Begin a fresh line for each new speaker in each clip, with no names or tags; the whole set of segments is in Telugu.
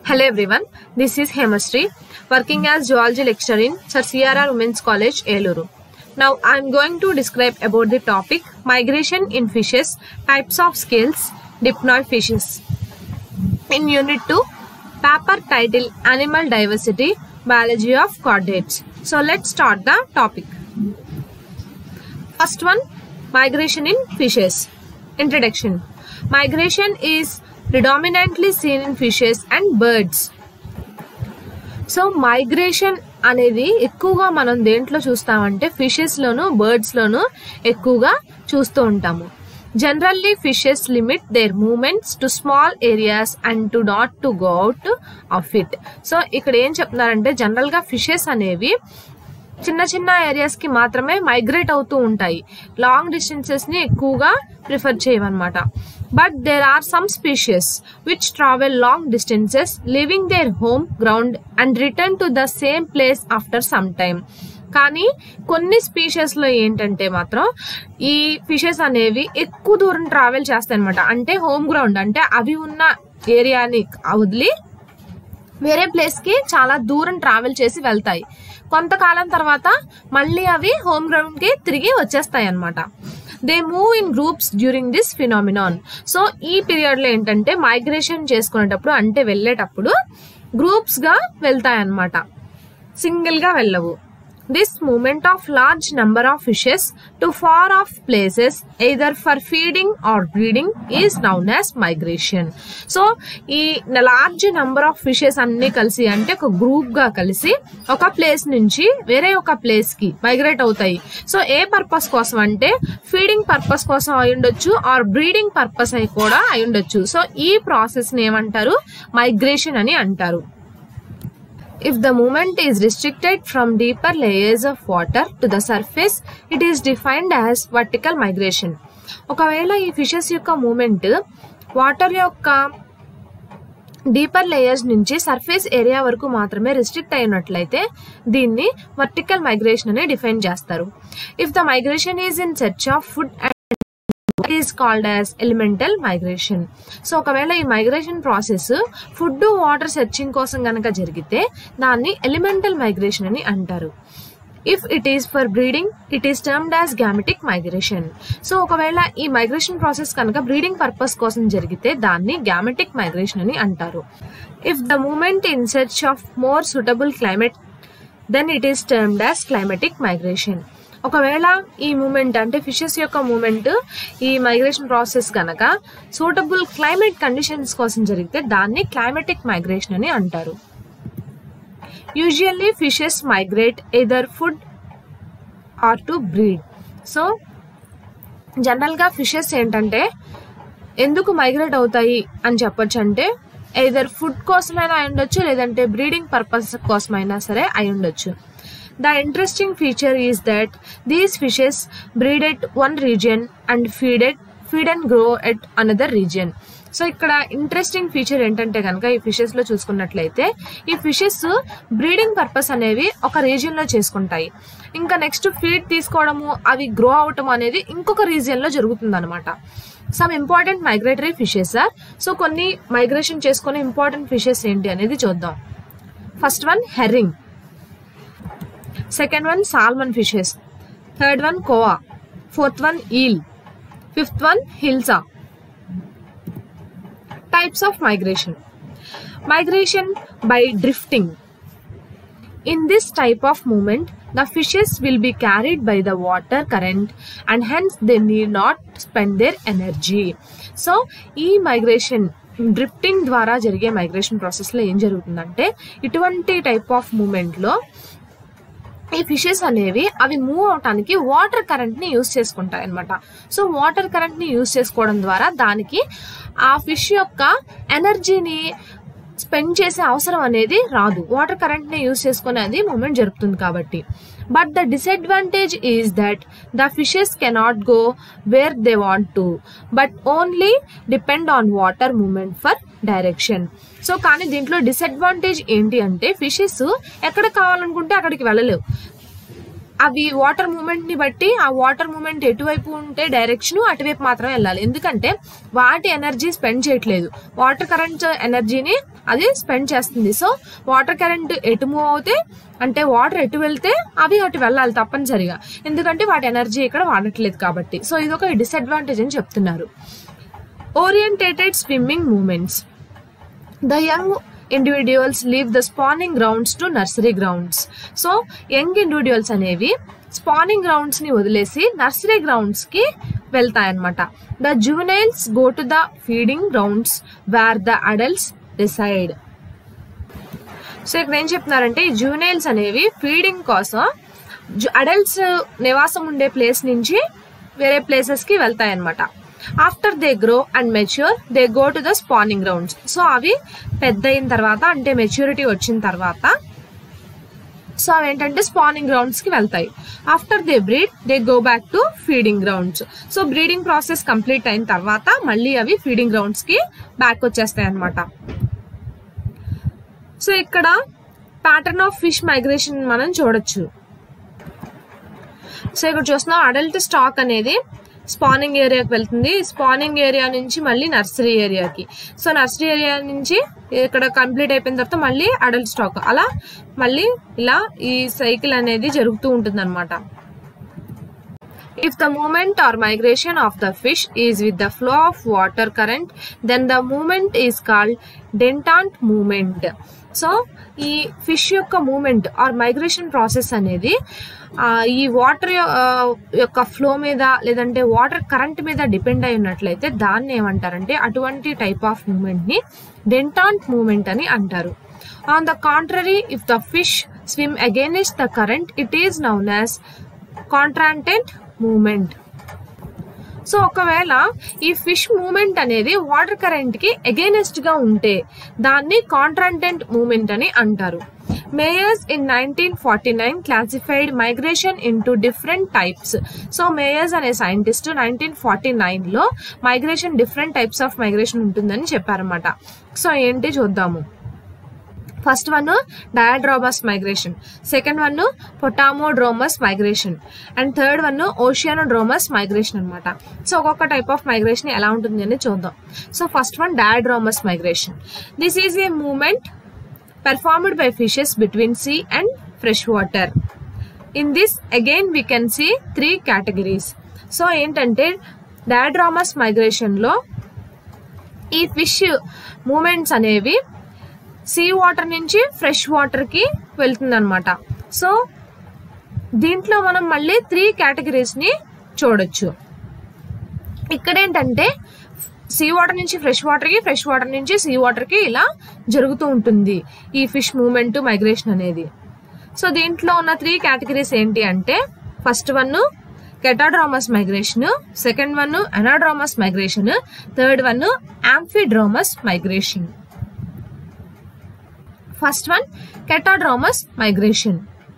Hello everyone, this is Hemastri, working as Zoology lecturer in Sir CRR Women's College, Eluru. Now I am going to describe about the topic migration in fishes, types of scales, diploid fishes. In Unit 2, paper title Animal Diversity, Biology of Chordates. So let's start the topic. First one, migration in fishes. Introduction. Migration is predominantly seen in fishes and birds. So migration అనేది ఎక్కువగా మనం దేంట్లో చూస్తామంటే ఫిషెస్ లోను బర్డ్స్ లోను ఎక్కువగా చూస్తూ ఉంటాము. Generally fishes limit their movements to small areas and to not to go out of it. So ఇక్కడ ఏం చెప్తున్నారంటే జనరల్ గా ఫిషెస్ అనేవి చిన్న చిన్న ఏరియాస్ కి మాత్రమే మైగ్రేట్ అవుతూ ఉంటాయి, లాంగ్ డిస్టెన్సెస్ ని ఎక్కువగా ప్రిఫర్ చేయవన్నమాట. But there are some species which travel long distances, leaving their home ground and return to the same place after some time. కానీ కొన్ని స్పీషీస్ లో ఏంటంటే మాత్రం ఈ ఫిషెస్ అనేవి ఎక్కువ దూరం ట్రావెల్ చేస్తాయి అనమాట. అంటే హోమ్ గ్రౌండ్ అంటే అవి ఉన్న ఏరియాని వదిలి వేరే ప్లేస్ కి చాలా దూరం ట్రావెల్ చేసి వెళ్తాయి. కొంతకాలం తర్వాత మళ్ళీ అవి హోమ్ గ్రౌండ్ కి తిరిగి వచ్చేస్తాయి అన్నమాట. They move in groups during this phenomenon. So ఈ పీరియడ్ లో ఏంటంటే మైగ్రేషన్ చేసుకునేటప్పుడు అంటే వెళ్ళేటప్పుడు గ్రూప్స్ గా వెళ్తాయి అన్నమాట, సింగిల్ గా వెళ్ళవు. This movement of large number of fishes to far off places either for feeding or breeding is known as migration. So ఈ లార్జ్ నంబర్ ఆఫ్ ఫిషెస్ అన్ని కలిసి అంటే ఒక గ్రూప్ గా కలిసి ఒక ప్లేస్ నుంచి వేరే ఒక ప్లేస్ కి మైగ్రేట్ అవుతాయి. సో ఏ పర్పస్ కోసం అంటే ఫీడింగ్ పర్పస్ కోసం అయి ఉండొచ్చు ఆర్ బ్రీడింగ్ పర్పస్ అయి కూడా అయి ఉండొచ్చు. సో ఈ ప్రాసెస్ ని ఏమంటారు, మైగ్రేషన్ అని అంటారు. If the movement is restricted from deeper layers of water to the surface, it is defined as vertical migration. ఒకవేళ ఈ ఫిషెస్ యొక్క మూమెంట్ వాటర్ యొక్క డీపర్ లేయర్స్ నుంచి సర్ఫేస్ ఏరియా వరకు మాత్రమే రిస్ట్రిక్ట్ అయినట్లయితే దీన్ని వర్టికల్ మైగ్రేషన్ అని డిఫైన్ చేస్తారు. If the migration is in search of food it is called as elemental migration. So ఒకవేళ ఈ migration process food water searching కోసం గనక జరిగితే దాన్ని ఎలిమెంటల్ మైగ్రేషన్ అని అంటారు. If it is for breeding it is termed as gametic migration. So ఒకవేళ ఈ మైగ్రేషన్ ప్రాసెస్ కనుక బ్రీడింగ్ పర్పస్ కోసం జరిగితే దాన్ని గ్యామెటిక్ మైగ్రేషన్ అని అంటారు. If the movement in search of more suitable climate then it is termed as climatic migration. ఒకవేళ ఈ మూమెంట్ అంటే ఫిషెస్ యొక్క మూమెంట్ ఈ మైగ్రేషన్ ప్రాసెస్ కనుక సూటబుల్ క్లైమేట్ కండిషన్స్ కోసం జరిగితే దాన్ని క్లైమేటిక్ మైగ్రేషన్ అని అంటారు. Usually fishes migrate either food or to breed. So general గా ఫిషెస్ ఏంటంటే ఎందుకు మైగ్రేట్ అవుతాయి అని చెప్పొచ్చు అంటే ఎయిదర్ ఫుడ్ కోసమైనా అయి ఉండొచ్చు, లేదంటే బ్రీడింగ్ పర్పస్ కోసమైనా సరే అయి ఉండొచ్చు. The interesting feature is that these fishes breed at one region and feed and grow at another region. So ఇక్కడ ఇంట్రెస్టింగ్ ఫీచర్ ఏంటంటే కనుక ఈ ఫిషెస్ లో చూసుకున్నట్లయితే ఈ ఫిషెస్ బ్రీడింగ్ పర్పస్ అనేవి ఒక రీజియన్ లో చేసుకుంటాయి, ఇంకా నెక్స్ట్ ఫీడ్ తీసుకోవడము అవి గ్రో అవటం అనేది ఇంకొక రీజియన్ లో జరుగుతుంది అనమాట. Some important migratory fishes are. So కొన్ని మైగ్రేషన్ చేసుకునే ఇంపార్టెంట్ ఫిషెస్ ఏంటి అనేది చూద్దాం. First one herring, second one salmon fishes, third one koa, fourth one eel, fifth one hilsa. Types of migration. Migration by drifting. In this type of movement the fishes will be carried by the water current and hence they need not spend their energy. So ఈ మైగ్రేషన్ డ్రిఫ్టింగ్ ద్వారా జరిగే మైగ్రేషన్ ప్రాసెస్ లో ఏం జరుగుతుందంటే ఇటువంటి టైప్ ఆఫ్ మూమెంట్ లో ఈ ఫిషెస్ అనేవి అవి మూవ్ అవటానికి వాటర్ కరెంట్ ని యూజ్ చేసుకుంటాయి అనమాట. సో వాటర్ కరెంట్ ని యూజ్ చేసుకోవడం ద్వారా దానికి ఆ ఫిష్ యొక్క ఎనర్జీని స్పెండ్ చేసే అవసరం అనేది రాదు, వాటర్ కరెంట్ ని యూజ్ చేసుకునే అది మూమెంట్ జరుగుతుంది కాబట్టి. But the disadvantage is that the fishes cannot go where they want to but only depend on water movement for direction. So కానీ దీంట్లో డిసడ్వాంటేజ్ ఏంటి అంటే ఫిషెస్ ఎక్కడ కావాలనుకుంటే అక్కడికి వెళ్ళలేవు, అవి వాటర్ మూమెంట్ ని బట్టి ఆ వాటర్ మూమెంట్ ఎటువైపు ఉంటే డైరెక్షన్ అటువైపు మాత్రమే వెళ్ళాలి. ఎందుకంటే వాటి ఎనర్జీ స్పెండ్ చేయట్లేదు, వాటర్ కరెంట్ ఎనర్జీని అది స్పెండ్ చేస్తుంది. సో వాటర్ కరెంట్ ఎటు మూవ్ అవుతే అంటే వాటర్ ఎటు వెళ్తే అవి అటు వెళ్ళాలి తప్పనిసరిగా, ఎందుకంటే వాటి ఎనర్జీ ఇక్కడ వాడట్లేదు కాబట్టి. సో ఇది ఒక డిసడ్వాంటేజ్ అని చెప్తున్నారు. Oriented swimming movements. The young individuals leave the spawning grounds to nursery grounds. So young individuals అనేవి స్పానింగ్ గ్రౌండ్స్ ని వదిలేసి నర్సరీ గ్రౌండ్స్ కి వెళ్తాయన్నమాట. The juveniles go to the feeding grounds where the adults decide. So ఇక్కడ ఏం చెప్తున్నారంటే ఈ జువెనైల్స్ అనేవి ఫీడింగ్ కోసం అడల్ట్స్ నివాసం ఉండే ప్లేస్ నుంచి వేరే ప్లేసెస్ కి వెళ్తాయన్నమాట. After they grow and mature they go to the spawning grounds. So అవి పెద్ద అయిన తర్వాత అంటే మెచ్యూరిటీ వచ్చిన తర్వాత సో అవి ఏంటంటే స్పానింగ్ గ్రౌండ్స్ కి వెళ్తాయి. After they breed they go back to feeding grounds. So breeding process complete అయిన తర్వాత మళ్ళీ అవి ఫీడింగ్ గ్రౌండ్స్ కి బ్యాక్ వచ్చేస్తాయి అన్నమాట. సో ఇక్కడ ప్యాటర్న్ ఆఫ్ ఫిష్ మైగ్రేషన్ మనం చూడొచ్చు. సో ఇక్కడ చూస్తున్నాం అడల్ట్ స్టాక్ అనేది స్పానింగ్ ఏరియాకి వెళ్తుంది. స్పానింగ్ ఏరియా నుంచి మళ్ళీ నర్సరీ ఏరియాకి. సో నర్సరీ ఏరియా నుంచి ఇక్కడ కంప్లీట్ అయిపోయిన తర్వాత మళ్ళీ అడల్ట్ స్టాక్, అలా మళ్ళీ ఇలా ఈ సైకిల్ అనేది జరుగుతూ ఉంటుంది అనమాట. If the movement or migration of the fish is with the flow of water current, then the movement is called dentant movement. So ఈ ఫిష్ యొక్క మూమెంట్ ఆర్ మైగ్రేషన్ ప్రాసెస్ అనేది ఈ వాటర్ యొక్క ఫ్లో మీద లేదంటే వాటర్ కరెంట్ మీద డిపెండ్ అయి ఉన్నట్లయితే దాన్ని ఏమంటారంటే అటువంటి టైప్ ఆఫ్ మూమెంట్ ని డెంటాంట్ మూమెంట్ అని అంటారు. On the contrary if the fish swim against the current it is known as contranatant movement. So ఒకవేళ ఈ ఫిష్ మూమెంట్ అనేది వాటర్ కరెంట్ కి అగైనెస్ట్ గా ఉంటే దాన్ని కాంట్రాంటెంట్ మూమెంట్ అని అంటారు. Mayers in 1949 classified migration into different types. So Myers అనే సైంటిస్ట్ 1949 లో migration different types of migration ఉంటుందని చెప్పారన్నమాట. సో ఏంటి చూద్దాము. First one diadromous migration, second one potamodromous migration and third one oceanodromous migration అనమాట. సో ఒక్కొక్క టైప్ ఆఫ్ మైగ్రేషన్ ఎలా ఉంటుంది అని చూద్దాం. So first one diadromous migration. This is a movement performed by fishes between sea and fresh water. In this again we can see three categories. So ఏంటంటే డయాడ్రోమస్ మైగ్రేషన్ లో ఈ ఫిష్ మూమెంట్స్ అనేవి సీ వాటర్ నుంచి ఫ్రెష్ వాటర్ కి వెళ్తుంది అనమాట. సో దీంట్లో మనం మళ్ళీ 3 కేటగిరీస్ ని చూడొచ్చు. ఇక్కడ ఏంటంటే సీ వాటర్ నుంచి ఫ్రెష్ వాటర్ కి, ఫ్రెష్ వాటర్ నుంచి సీ వాటర్ కి ఇలా జరుగుతూ ఉంటుంది ఈ ఫిష్ మూమెంట్ మైగ్రేషన్ అనేది. సో దీంట్లో ఉన్న 3 కేటగిరీస్ ఏంటి అంటే first one catadromous migration, second one anadromous migration, third one amphidromous migration. First one catadromous migration.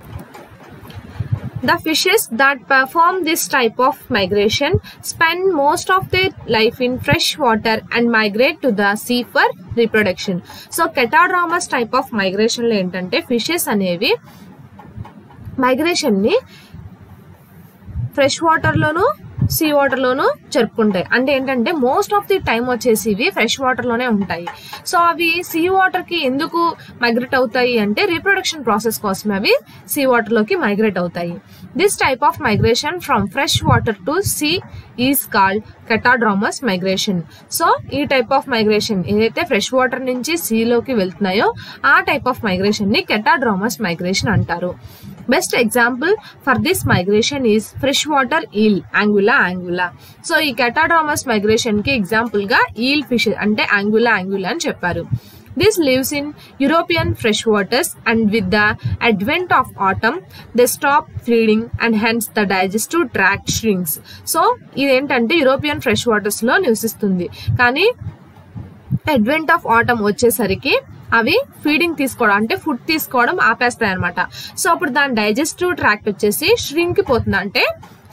The fishes that perform this type of migration spend most of their life in fresh water and migrate to the sea for reproduction. So catadromous type of migration lo entante fishes అనేవి మైగ్రేషన్ ని ఫ్రెష్ వాటర్ లోను సీ వాటర్ లోను జరుపుకుంటాయి. అంటే ఏంటంటే మోస్ట్ ఆఫ్ ది టైం వచ్చేసి ఇవి ఫ్రెష్ వాటర్ లోనే ఉంటాయి. సో అవి సీ వాటర్ కి ఎందుకు మైగ్రేట్ అవుతాయి అంటే రీప్రొడక్షన్ ప్రాసెస్ కోసం అవి సీ వాటర్ లోకి మైగ్రేట్ అవుతాయి. This type of migration from fresh water to sea is called catadromous migration. So ఈ టైప్ ఆఫ్ మైగ్రేషన్ ఏదైతే ఫ్రెష్ వాటర్ నుంచి సీలోకి వెళ్తున్నాయో ఆ టైప్ ఆఫ్ మైగ్రేషన్ ని కెటాడ్రోమస్ మైగ్రేషన్ అంటారు. Best example for this migration is fresh water eel Anguilla anguilla. So ఈ కెటాడ్రోమస్ మైగ్రేషన్ కి ఎగ్జాంపుల్ గా ఈల్ ఫిష్ అంటే యాంగులా యాంగులా అని చెప్పారు. This lives in European freshwaters and with the advent of autumn, they stop feeding and hence the digestive tract shrinks. So, ఇదేంటంటే యూరోపియన్ ఫ్రెష్ వాటర్స్ లో నివసిస్తుంది. కానీ అడ్వెంట్ ఆఫ్ ఆటమ్ వచ్చేసరికి అవి ఫీడింగ్ తీసుకోవడం అంటే ఫుడ్ తీసుకోవడం ఆపేస్తాయి అనమాట. సో అప్పుడు దాని డైజెస్టివ్ ట్రాక్ట్ వచ్చేసి ష్రింక్ పోతుంది, అంటే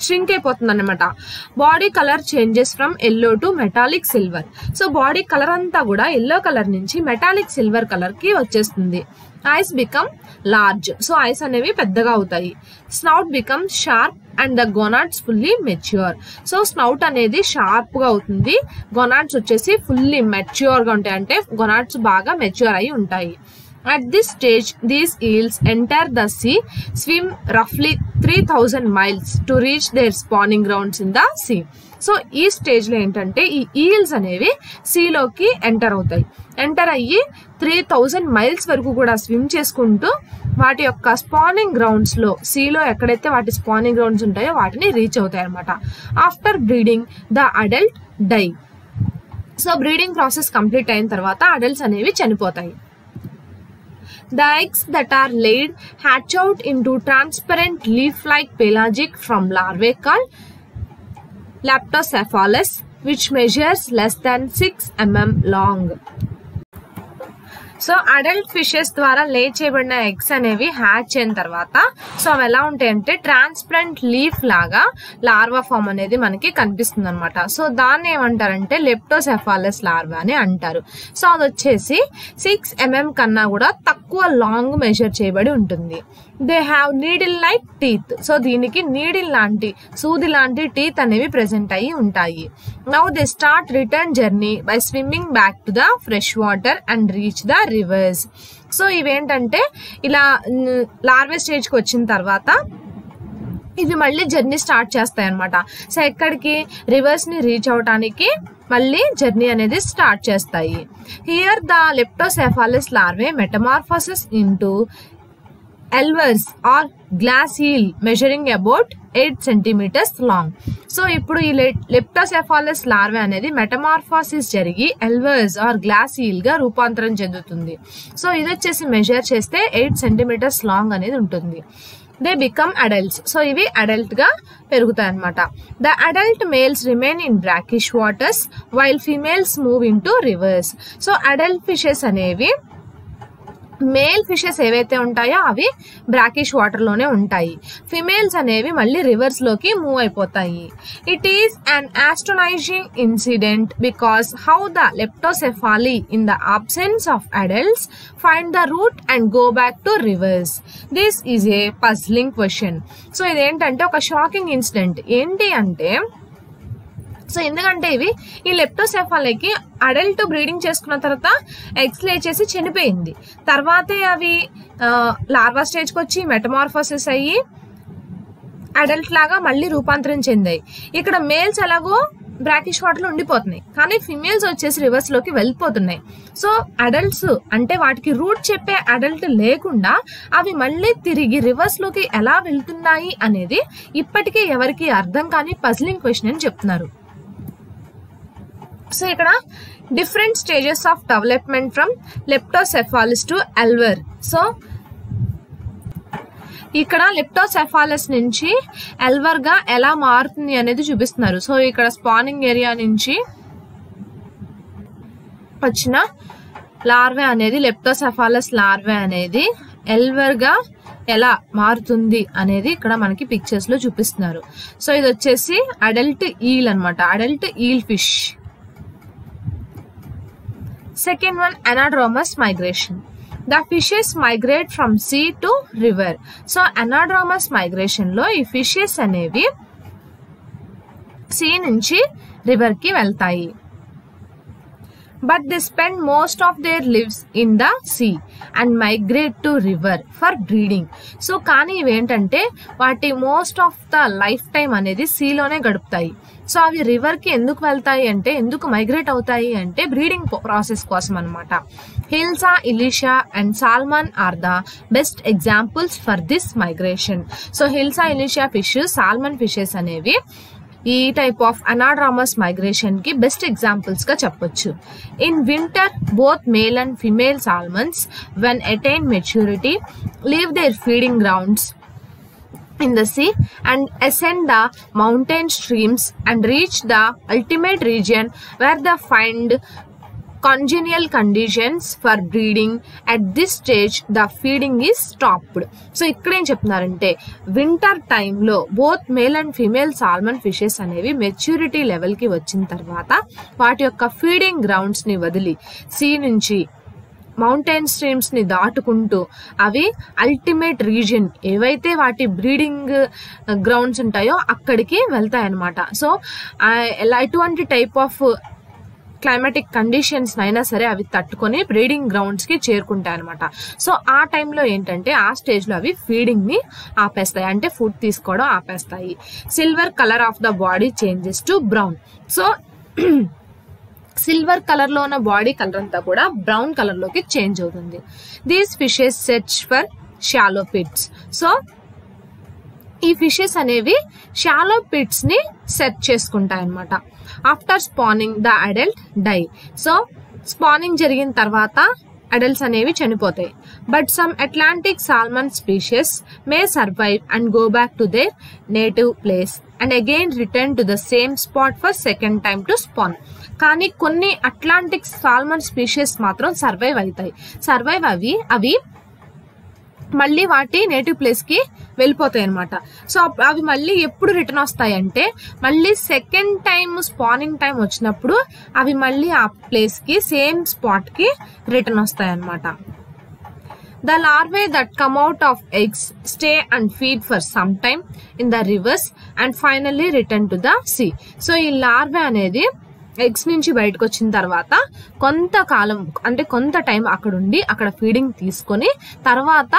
shrink అయిపోతుంది అనమాట. Body colour changes from yellow to metallic silver. So body colour అంతా కూడా ఎల్లో కలర్ నుంచి మెటాలిక్ సిల్వర్ కలర్ కి వచ్చేస్తుంది. Eyes become large. So eyes అనేవి పెద్దగా అవుతాయి. Snout become sharp and the gonads fully mature. So snout అనేది షార్ప్ గా అవుతుంది, గొనాడ్స్ వచ్చేసి ఫుల్లీ మెచ్యూర్ గా ఉంటాయి, అంటే గొనాడ్స్ బాగా మెచ్యూర్ అయి ఉంటాయి. At this stage, these eels enter the sea, swim roughly 3000 miles to reach their spawning grounds in the sea. So ఈ స్టేజ్ లో ఏంటంటే ఈ ఈల్స్ అనేవి సీలోకి ఎంటర్ అవుతాయి. ఎంటర్ అయ్యి 3000 మైల్స్ వరకు కూడా స్విమ్ చేసుకుంటూ వాటి యొక్క స్పానింగ్ గ్రౌండ్స్ లో, సీలో ఎక్కడైతే వాటి స్పానింగ్ గ్రౌండ్స్ ఉంటాయో వాటిని రీచ్ అవుతాయి అనమాట. After breeding the adult die. So breeding process complete అయిన తర్వాత అడల్ట్స్ అనేవి చనిపోతాయి. The eggs that are laid hatch out into transparent leaf-like pelagic from larvae called Leptocephalus, which measures less than 6 mm long. So adult fishes ద్వారా లే చేయబడిన ఎగ్స్ అనేవి హ్యాచ్ అయిన తర్వాత సో అవి ఎలా ఉంటాయంటే ట్రాన్స్పరెంట్ లీఫ్ లాగా లార్వా ఫామ్ అనేది మనకి కనిపిస్తుంది అనమాట. సో దాన్ని ఏమంటారంటే లెప్టోసెఫాలస్ లార్వా అని అంటారు. సో అది వచ్చేసి 6 mm కన్నా కూడా తక్కువ లాంగ్ మెజర్ చేయబడి ఉంటుంది. They have needle like teeth. So దీనికి నీడిల్ లాంటి, సూది లాంటి టీత్ అనేవి ప్రెసెంట్ అయ్యి ఉంటాయి. Now they start return journey by swimming back to the fresh water and reach the rivers. So ఇవేంటంటే ఇలా లార్వే స్టేజ్ కి వచ్చిన తర్వాత ఇవి మళ్ళీ జర్నీ స్టార్ట్ చేస్తాయి అనమాట. సో ఎక్కడికి, రివర్స్ ని రీచ్ అవటానికి మళ్ళీ జర్నీ అనేది స్టార్ట్ చేస్తాయి. Here the leptocephalus larvae metamorphosis into elvers or glass eel measuring about 8 centimeters long. So ఇప్పుడు ఈ లెప్టోసెఫాలస్ లార్వే అనేది మెటమార్ఫోసిస్ జరిగి ఎల్వర్స్ ఆర్ గ్లాస్ ఈల్ గా రూపాంతరం చెందుతుంది. సో ఇది వచ్చేసి మెజర్ చేస్తే 8 centimeters లాంగ్ అనేది ఉంటుంది. They become adults. సో ఇవి అడల్ట్ గా పెరుగుతాయి అనమాట. The adult males remain in brackish waters while females move into rivers. So adult fishes అనేవి, మేల్ ఫిషెస్ ఏవైతే ఉంటాయో అవి బ్రాకిష్ వాటర్ లోనే ఉంటాయి. ఫిమేల్స్ అనేవి మళ్ళీ రివర్స్ లోకి మూవ్ అయిపోతాయి. It is an astonishing incident because how the leptocephali in the absence of adults find the route and go back to rivers. This is a puzzling question. So ఇదేంటంటే ఒక షాకింగ్ ఇన్సిడెంట్. ఏంటి అంటే, సో ఎందుకంటే ఇవి ఈ లెప్టోసెఫాలీకి అడల్ట్ బ్రీడింగ్ చేసుకున్న తర్వాత ఎగ్స్ లేచేసి చనిపోయింది. తర్వాతే అవి లార్వా స్టేజ్కి వచ్చి మెటమార్ఫోసిస్ అయ్యి అడల్ట్ లాగా మళ్ళీ రూపాంతరం చెందాయి. ఇక్కడ మేల్స్ ఎలాగో బ్రాకిష్ వాటర్ లో ఉండిపోతున్నాయి, కానీ ఫిమేల్స్ వచ్చేసి రివర్స్ లోకి వెళ్ళిపోతున్నాయి. సో అడల్ట్స్ అంటే వాటికి రూట్ చెప్పే అడల్ట్ లేకుండా అవి మళ్ళీ తిరిగి రివర్స్ లోకి ఎలా వెళ్తున్నాయి అనేది ఇప్పటికీ ఎవరికి అర్థం కాని పజ్లింగ్ క్వశ్చన్ అని చెప్తున్నారు. సో ఇక్కడ different stages of development from leptocephalus to elver. So ఇక్కడ లెప్టోసెఫాలస్ నుంచి ఎల్వర్ గా ఎలా మారుతుంది అనేది చూపిస్తున్నారు. సో ఇక్కడ స్పానింగ్ ఏరియా నుంచి వచ్చిన లార్వే అనేది, లెప్టోసెఫాలస్ లార్వే అనేది ఎల్వర్ గా ఎలా మారుతుంది అనేది ఇక్కడ మనకి పిక్చర్స్ లో చూపిస్తున్నారు. సో ఇది వచ్చేసి అడల్ట్ ఈల్ అన్నమాట, adult eel fish. Second one, anadromous migration. The fishes migrate from sea to river. So anadromous migration లో ఈ ఫిషెస్ అనేవి సీ నుంచి రివర్ కి వెళ్తాయి. But they spend most of their lives in the sea and migrate to river for breeding. So కానీ ఇవేంటంటే వాటి most of the life time అనేది సీలోనే గడుపుతాయి. సో అవి రివర్ కి ఎందుకు వెళ్తాయి అంటే, ఎందుకు మైగ్రేట్ అవుతాయి అంటే బ్రీడింగ్ ప్రాసెస్ కోసం అనమాట. Hilsa, ilisha and salmon are the best examples for this migration. So hilsa, ilisha fish, salmon fishes అనేవి ఈ టైప్ ఆఫ్ అనాడ్రామస్ మైగ్రేషన్ కి బెస్ట్ ఎగ్జాంపుల్స్ గా చెప్పొచ్చు. In winter both male and female salmons when attain maturity leave their feeding grounds in the sea and ascend the mountain streams and reach the ultimate region where they find congenial conditions for breeding. At this stage the feeding is stopped. So ఇక్కడ ఏం చెప్తున్నారంటే వింటర్ టైంలో both male and female salmon fishes అనేవి మెచ్యూరిటీ లెవెల్కి వచ్చిన తర్వాత వాటి యొక్క ఫీడింగ్ గ్రౌండ్స్ని వదిలి సీ నుంచి మౌంటైన్ స్ట్రీమ్స్ ని దాటుకుంటూ అవి అల్టిమేట్ రీజియన్ ఏవైతే వాటి బ్రీడింగ్ గ్రౌండ్స్ ఉంటాయో అక్కడికి వెళ్తాయి అన్నమాట. సో ఎటువంటి టైప్ ఆఫ్ క్లైమాటిక్ కండిషన్స్ అయినా సరే అవి తట్టుకొని బ్రీడింగ్ గ్రౌండ్స్ కి చేరుకుంటాయి అనమాట. సో ఆ టైంలో ఏంటంటే ఆ స్టేజ్ లో అవి ఫీడింగ్ ని ఆపేస్తాయి, అంటే ఫుడ్ తీసుకోవడం ఆపేస్తాయి. Silver colour of the body changes to brown. So silver colour లో ఉన్న బాడీ కలర్ అంతా కూడా బ్రౌన్ కలర్ లోకి చేంజ్ అవుతుంది. These fishes search for shallow pits. So ఈ ఫిషెస్ అనేవి షాలో పిట్స్ ని సెర్చ్ చేసుకుంటాయి అన్నమాట. After spawning the adult die. So spawning జరిగిన తర్వాత అడల్ట్స్ అనేవి చనిపోతాయి. But some Atlantic salmon species may survive and go back to their native place and again return to the same spot for second time to spawn. కానీ కొన్ని అట్లాంటిక్ సాల్మన్ స్పీషీస్ మాత్రం సర్వైవ్ అవి మళ్ళీ వాటి నేటివ్ ప్లేస్ కి వెళ్ళిపోతాయి అనమాట. సో అవి మళ్ళీ ఎప్పుడు రిటర్న్ వస్తాయి అంటే మళ్ళీ సెకండ్ టైం స్పానింగ్ టైం వచ్చినప్పుడు అవి మళ్ళీ ఆ ప్లేస్ కి సేమ్ స్పాట్ కి రిటర్న్ వస్తాయి అనమాట. The larvae that come out of eggs stay and feed for some time in the rivers and finally return to the sea. So ఈ లార్వే అనేది ఎగ్స్ నుంచి బయటకు వచ్చిన తర్వాత కొంతకాలం అంటే కొంత టైం అక్కడ ఉండి అక్కడ ఫీడింగ్ తీసుకొని తర్వాత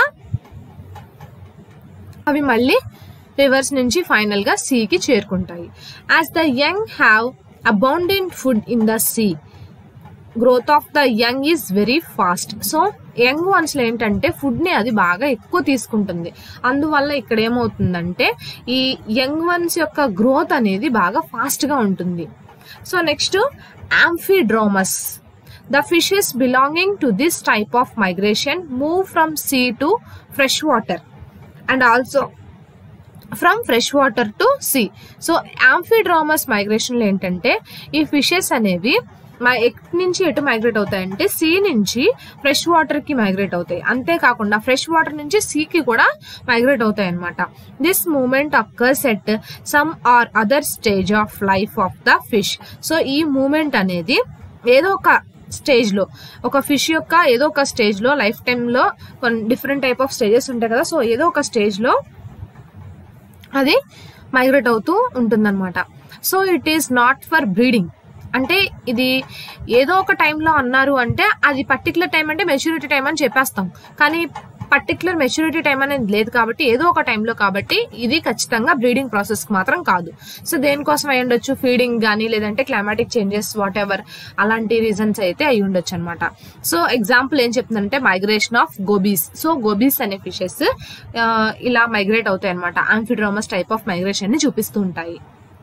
అవి మళ్ళీ రివర్స్ నుంచి ఫైనల్ గా సీకి చేరుకుంటాయి. As the young have abundant food in the sea, growth of the young is very fast. So young ones లో ఏంటంటే ఫుడ్ ని అది బాగా ఎక్కువ తీసుకుంటుంది. అందువల్ల ఇక్కడ ఏమవుతుందంటే ఈ యంగ్ వన్స్ యొక్క గ్రోత్ అనేది బాగా ఫాస్ట్ గా ఉంటుంది. So next amphidromous. The fishes belonging to this type of migration move from sea to fresh water and also from fresh water to sea. So amphidromous migration లో ఏంటంటే ఈ ఫిషెస్ అనేవి ఎక్కడి నుంచి ఎటు మైగ్రేట్ అవుతాయంటే సీ నుంచి ఫ్రెష్ వాటర్ కి మైగ్రేట్ అవుతాయి. అంతేకాకుండా ఫ్రెష్ వాటర్ నుంచి సీకి కూడా మైగ్రేట్ అవుతాయి అనమాట. This moment occurs at some or other stage of life of the fish. So ఈ మూమెంట్ అనేది ఏదో ఒక స్టేజ్ లో ఒక ఫిష్ యొక్క ఏదో ఒక స్టేజ్ లో లైఫ్ టైమ్ లో కొన్ని డిఫరెంట్ టైప్ ఆఫ్ స్టేజెస్ ఉంటాయి కదా. సో ఏదో ఒక స్టేజ్ లో అది మైగ్రేట్ అవుతూ ఉంటుందన్నమాట. So it is not for breeding. అంటే ఇది ఏదో ఒక టైంలో అన్నారు అంటే అది పర్టికులర్ టైం అంటే మెచ్యూరిటీ టైం అని చెప్పేస్తాం, కానీ పర్టికులర్ మెచ్యూరిటీ టైం అనేది లేదు కాబట్టి ఏదో ఒక టైంలో కాబట్టి ఇది ఖచ్చితంగా బ్రీడింగ్ ప్రాసెస్ మాత్రం కాదు. సో దేనికోసం అయి ఉండొచ్చు, ఫీడింగ్ కానీ లేదంటే క్లైమాటిక్ చేంజెస్ వాట్ ఎవర్ అలాంటి రీజన్స్ అయితే అయి ఉండొచ్చు అనమాట. సో ఎగ్జాంపుల్ ఏం చెప్తుందంటే migration of gobies. So gobies అనే ఫిషెస్ ఇలా మైగ్రేట్ అవుతాయి అనమాట. ఆంఫిడ్రోమస్ టైప్ ఆఫ్ మైగ్రేషన్ ని చూపిస్తూ ఉంటాయి.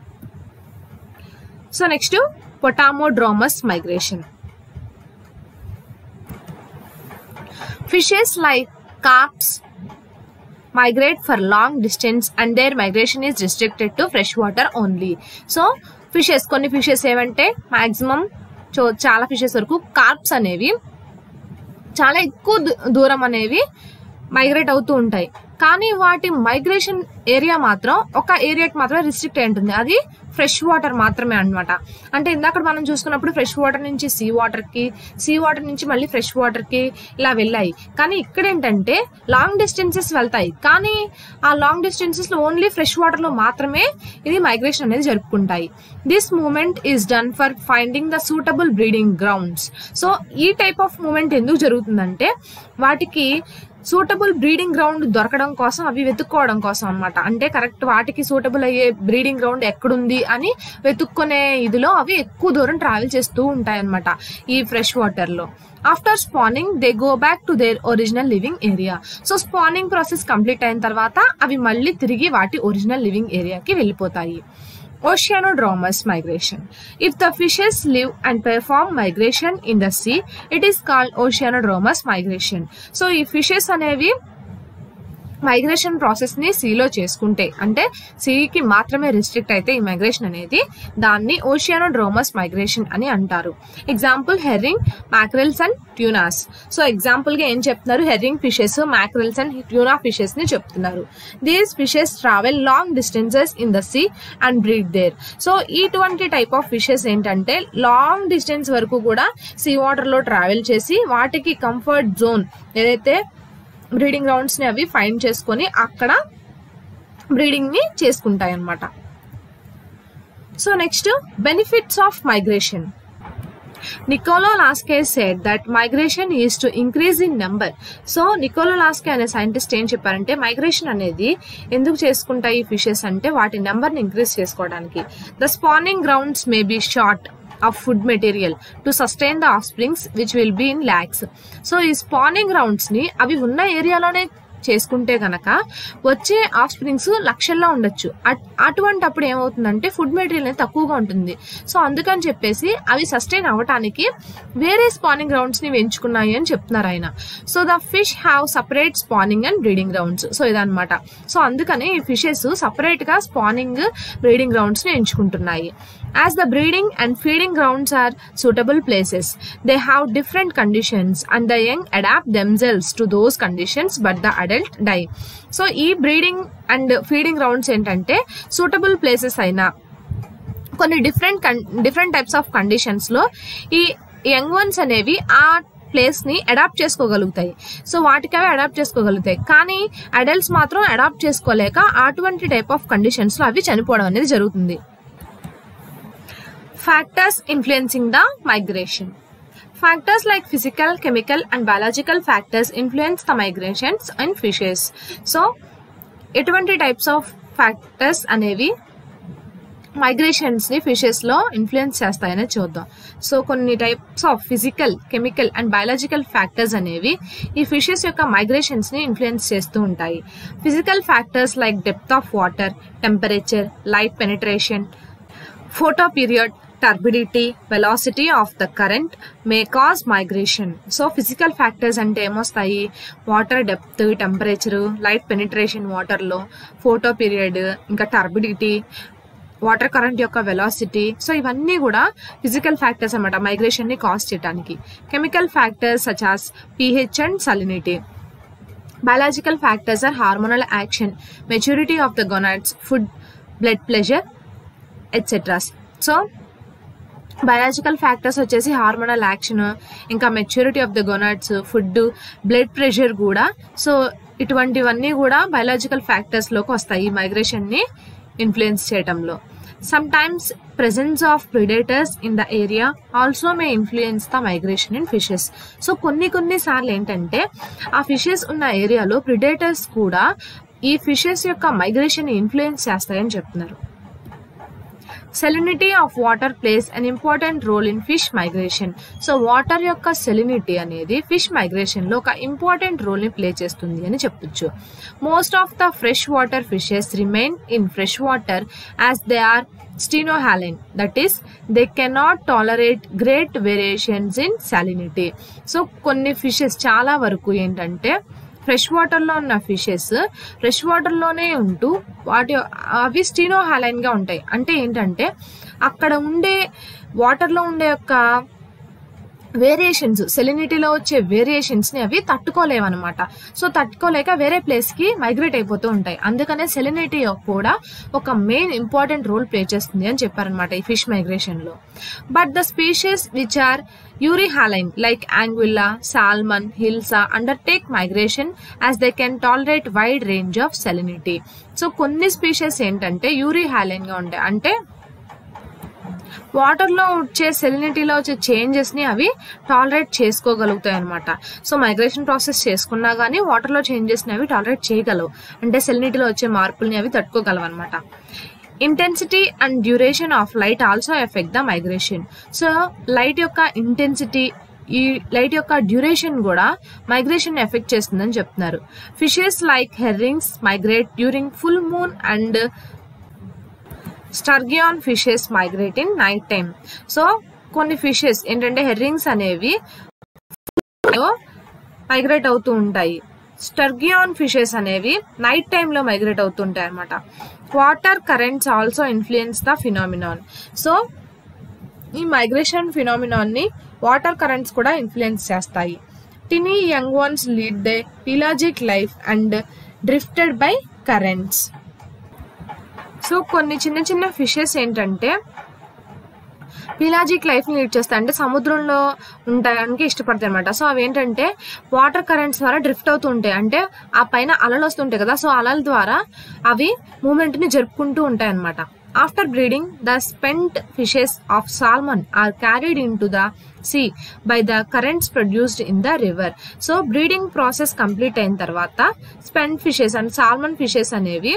So next potamodromous migration. Fishes like carps migrate for long distance and their migration is restricted to fresh water only. So fishes కొన్ని ఫిషెస్ ఏమంటే మాక్సిమం చాలా ఫిషెస్ వరకు కార్ప్స్ అనేవి చాలా ఎక్కువ దూరం అనేవి మైగ్రేట్ అవుతూ ఉంటాయి. కానీ వాటి మైగ్రేషన్ ఏరియా మాత్రం ఒక ఏరియాకి మాత్రమే రిస్ట్రిక్ట్ అయి ఉంటుంది. అది ఫ్రెష్ వాటర్ మాత్రమే అన్నమాట. అంటే ఇందాక మనం చూసుకున్నప్పుడు ఫ్రెష్ వాటర్ నుంచి సీ వాటర్ నుంచి మళ్ళీ ఫ్రెష్ వాటర్ కి ఇలా వెళ్ళాయి. కానీ ఇక్కడ ఏంటంటే లాంగ్ డిస్టెన్సెస్ వెళ్తాయి, కానీ ఆ లాంగ్ డిస్టెన్సెస్ లో ఓన్లీ ఫ్రెష్ వాటర్ లో మాత్రమే ఇది మైగ్రేషన్ అనేది జరుపుకుంటాయి. This moment is done for finding the suitable breeding grounds. So ఈ టైప్ ఆఫ్ మూమెంట్ ఎందుకు జరుగుతుందంటే వాటికి సూటబుల్ బ్రీడింగ్ గ్రౌండ్ దొరకడం కోసం, అవి వెతుక్కోవడం కోసం అనమాట. అంటే కరెక్ట్ వాటికి సూటబుల్ అయ్యే బ్రీడింగ్ గ్రౌండ్ ఎక్కడుంది అని వెతుక్కునే ఇదిలో అవి ఎక్కువ దూరం ట్రావెల్ చేస్తూ ఉంటాయి అనమాట ఈ ఫ్రెష్ వాటర్ లో. After spawning they go back to their original living area. So spawning process complete అయిన తర్వాత అవి మళ్ళీ తిరిగి వాటి ఒరిజినల్ లివింగ్ ఏరియాకి వెళ్ళిపోతాయి. Oceanodromous migration. If the fishes live and perform migration in the sea, it is called oceanodromous migration. So ఈ ఫిషెస్ అనేవి మైగ్రేషన్ ప్రాసెస్ ని సీలో చేసుకుంటే, అంటే సీకి మాత్రమే రిస్ట్రిక్ట్ అయితే ఈ మైగ్రేషన్ అనేది, దాన్ని ఓషియానోడ్రోమస్ మైగ్రేషన్ అని అంటారు. Example herring, mackerels and tunas. So example గా ఏం చెప్తున్నారు, herring fishes, mackerels and tuna fishes ని చెప్తున్నారు. These fishes travel long distances in the sea and breed there. So ఇటువంటి టైప్ ఆఫ్ ఫిషెస్ ఏంటంటే లాంగ్ డిస్టెన్స్ వరకు కూడా సీ వాటర్ లో ట్రావెల్ చేసి వాటికి కంఫర్ట్ జోన్ ఏదైతే బ్రీడింగ్ గ్రౌండ్స్ ని అవి ఫైండ్ చేసుకొని అక్కడ బ్రీడింగ్ ని చేసుకుంటాయి అన్నమాట. So next, benefits of migration. Niccolo Lasky said that migration is to increase in number. So Niccolo Lasky అనే సైంటిస్ట్ ఏం చెప్పారంటే మైగ్రేషన్ అనేది ఎందుకు చేసుకుంటాయి ఈ ఫిషెస్ అంటే వాటి నెంబర్ ని ఇంక్రీజ్ చేసుకోవడానికి. The spawning grounds may be short of food material to sustain the offsprings which will be in lakhs. So ఈ స్పానింగ్ గ్రౌండ్స్ ని అవి ఉన్న ఏరియాలోనే చేసుకుంటే గనక వచ్చే ఆఫ్ స్ప్రింగ్స్ లక్షల్లో ఉండొచ్చు. అటువంటి అప్పుడు ఏమవుతుందంటే ఫుడ్ మెటీరియల్ అనేది తక్కువగా ఉంటుంది. సో అందుకని చెప్పేసి అవి సస్టైన్ అవ్వటానికి వేరే స్పానింగ్ గ్రౌండ్స్ ని ఎంచుకున్నాయి అని చెప్తున్నారు ఆయన. So the fish have separate spawning and breeding grounds. So ఇదనమాట. సో అందుకని ఈ ఫిషెస్ సపరేట్ గా స్పానింగ్ బ్రీడింగ్ గ్రౌండ్స్ ని ఎంచుకుంటున్నాయి. As the breeding and feeding grounds are suitable places, they have different conditions and the young adapt themselves to those conditions but the adult die. So ఈ బ్రీడింగ్ అండ్ ఫీడింగ్ గ్రౌండ్స్ ఏంటంటే సూటబుల్ ప్లేసెస్ అయినా కొన్ని డిఫరెంట్ టైప్స్ ఆఫ్ కండిషన్స్ లో ఈ యంగ్ వన్స్ అనేవి ఆ ప్లేస్ ని అడాప్ట్ చేసుకోగలుగుతాయి. సో వాటికి అవి అడాప్ట్ చేసుకోగలుగుతాయి, కానీ అడల్ట్స్ మాత్రం అడాప్ట్ చేసుకోలేక అటువంటి టైప్ ఆఫ్ కండిషన్స్ లో అవి చనిపోవడం అనేది జరుగుతుంది. Factors influencing the migration. Factors like physical, chemical and biological factors influence the migrations in fishes. So, ఎటువంటి types of factors అనేవి migrations ని fishes లో ఇన్ఫ్లుయెన్స్ చేస్తాయని చూద్దాం. సో కొన్ని types of physical, chemical and biological factors అనేవి ఈ ఫిషెస్ యొక్క మైగ్రేషన్స్ ని ఇన్ఫ్లుయెన్స్ చేస్తూ ఉంటాయి. Physical factors like depth of water, temperature, light penetration, photo period, turbidity, velocity of the current may cause migration. So physical factors అంటే ఏమొస్తాయి, water depth, temperature, light penetration water లో, ఫోటో పీరియడ్, ఇంకా టర్బిడిటీ, వాటర్ కరెంట్ యొక్క వెలాసిటీ. సో ఇవన్నీ కూడా ఫిజికల్ ఫ్యాక్టర్స్ అన్నమాట మైగ్రేషన్ ని కాజ్ చేయడానికి. Chemical factors such as pH and salinity. Biological factors are hormonal action, maturity of the gonads, food, blood pressure, etc. So biological factors వచ్చేసి హార్మోనల్ యాక్షన్, ఇంకా maturity of the gonads, food, blood pressure కూడా. సో ఇటువంటివన్నీ కూడా బయాలజికల్ ఫ్యాక్టర్స్ లోకి వస్తాయి ఈ మైగ్రేషన్ ని ఇన్ఫ్లుయెన్స్ చేయడంలో. Sometimes presence of predators in the area also may influence the migration in fishes. So కొన్ని సార్లు ఏంటంటే ఆ ఫిషెస్ ఉన్న ఏరియాలో ప్రిడేటర్స్ కూడా ఈ ఫిషెస్ యొక్క మైగ్రేషన్ ని ఇన్ఫ్లుయెన్స్ చేస్తాయని చెప్తున్నారు. Salinity of water plays an important role in fish migration. So water యొక్క సెలినిటీ అనేది ఫిష్ మైగ్రేషన్ లో ఒక ఇంపార్టెంట్ రోల్ ని ప్లే చేస్తుంది అని చెప్పొచ్చు. Most of the fresh water fishes remain in fresh water as they are stenohaline, that is they cannot tolerate great variations in salinity. So కొన్ని ఫిషెస్ చాలా వరకు ఏంటంటే ఫ్రెష్ వాటర్ లో ఉన్న ఫిషెస్ ఫ్రెష్ వాటర్ లోనే ఉంటూ అవి స్టీనోహాలైన్ గా ఉంటాయి. అంటే ఏంటంటే అక్కడ ఉండే వాటర్ లో ఉండే యొక్క వేరియేషన్స్, సెలినిటీలో వచ్చే వేరియేషన్స్ ని అవి తట్టుకోలేవన్నమాట. సో తట్టుకోలేక వేరే ప్లేస్ కి మైగ్రేట్ అయిపోతూ ఉంటాయి. అందుకనే సెలినిటీ కూడా ఒక మెయిన్ ఇంపార్టెంట్ రోల్ ప్లే చేస్తుంది అని చెప్పారనమాట ఈ ఫిష్ మైగ్రేషన్ లో. But the species which are euryhaline like anguilla, salmon, hilsa undertake migration as they can tolerate wide range of salinity. So కొన్ని స్పీషీస్ ఏంటంటే యూరిహాలైన్ గా ఉంటాయి, అంటే వాటర్ లో వచ్చే సెలినిటీలో వచ్చే చేంజెస్ ని అవి టాలరేట్ చేసుకోగలుగుతాయి అనమాట. సో మైగ్రేషన్ ప్రాసెస్ చేసుకున్నా గానీ వాటర్ లో చేంజెస్ ని అవి టాలరేట్ చేయగలవు, అంటే సెలినిటీలో వచ్చే మార్పుల్ని అవి తట్టుకోగలవు అనమాట. Intensity and duration of light also effect the migration. So light యొక్క ఇంటెన్సిటీ, ఈ లైట్ యొక్క డ్యూరేషన్ కూడా మైగ్రేషన్ ఎఫెక్ట్ చేస్తుందని చెప్తున్నారు. Fishes like herrings migrate during full moon and sturgeon fishes migrate in night time. So కొన్ని ఫిషెస్ ఏంటంటే హెర్రింగ్స్ అనేవి మైగ్రేట్ అవుతూ ఉంటాయి. స్టర్గియాన్ ఫిషెస్ అనేవి నైట్ టైంలో మైగ్రేట్ అవుతుంటాయి అన్నమాట. Water currents also influence the phenomenon. So ఈ మైగ్రేషన్ ఫినామినాన్ని వాటర్ కరెంట్స్ కూడా ఇన్ఫ్లుయెన్స్ చేస్తాయి. Tiny young ones lead the pelagic life and drifted by currents. So కొన్ని చిన్న చిన్న ఫిషెస్ ఏంటంటే పిలాజిక్ లైఫ్ని లీడ్ చేస్తాయి, అంటే సముద్రంలో ఉండడానికి ఇష్టపడతాయి అనమాట. సో అవి ఏంటంటే వాటర్ కరెంట్స్ ద్వారా డ్రిఫ్ట్ అవుతూ ఉంటాయి, అంటే ఆ పైన అలలు వస్తుంటాయి కదా, సో అలల ద్వారా అవి మూమెంట్ని జరుపుకుంటూ ఉంటాయి అనమాట. After breeding the spent fishes of salmon are carried into the sea by the currents produced in the river. So breeding process complete అయిన తర్వాత spent fishes and salmon fishes అనేవి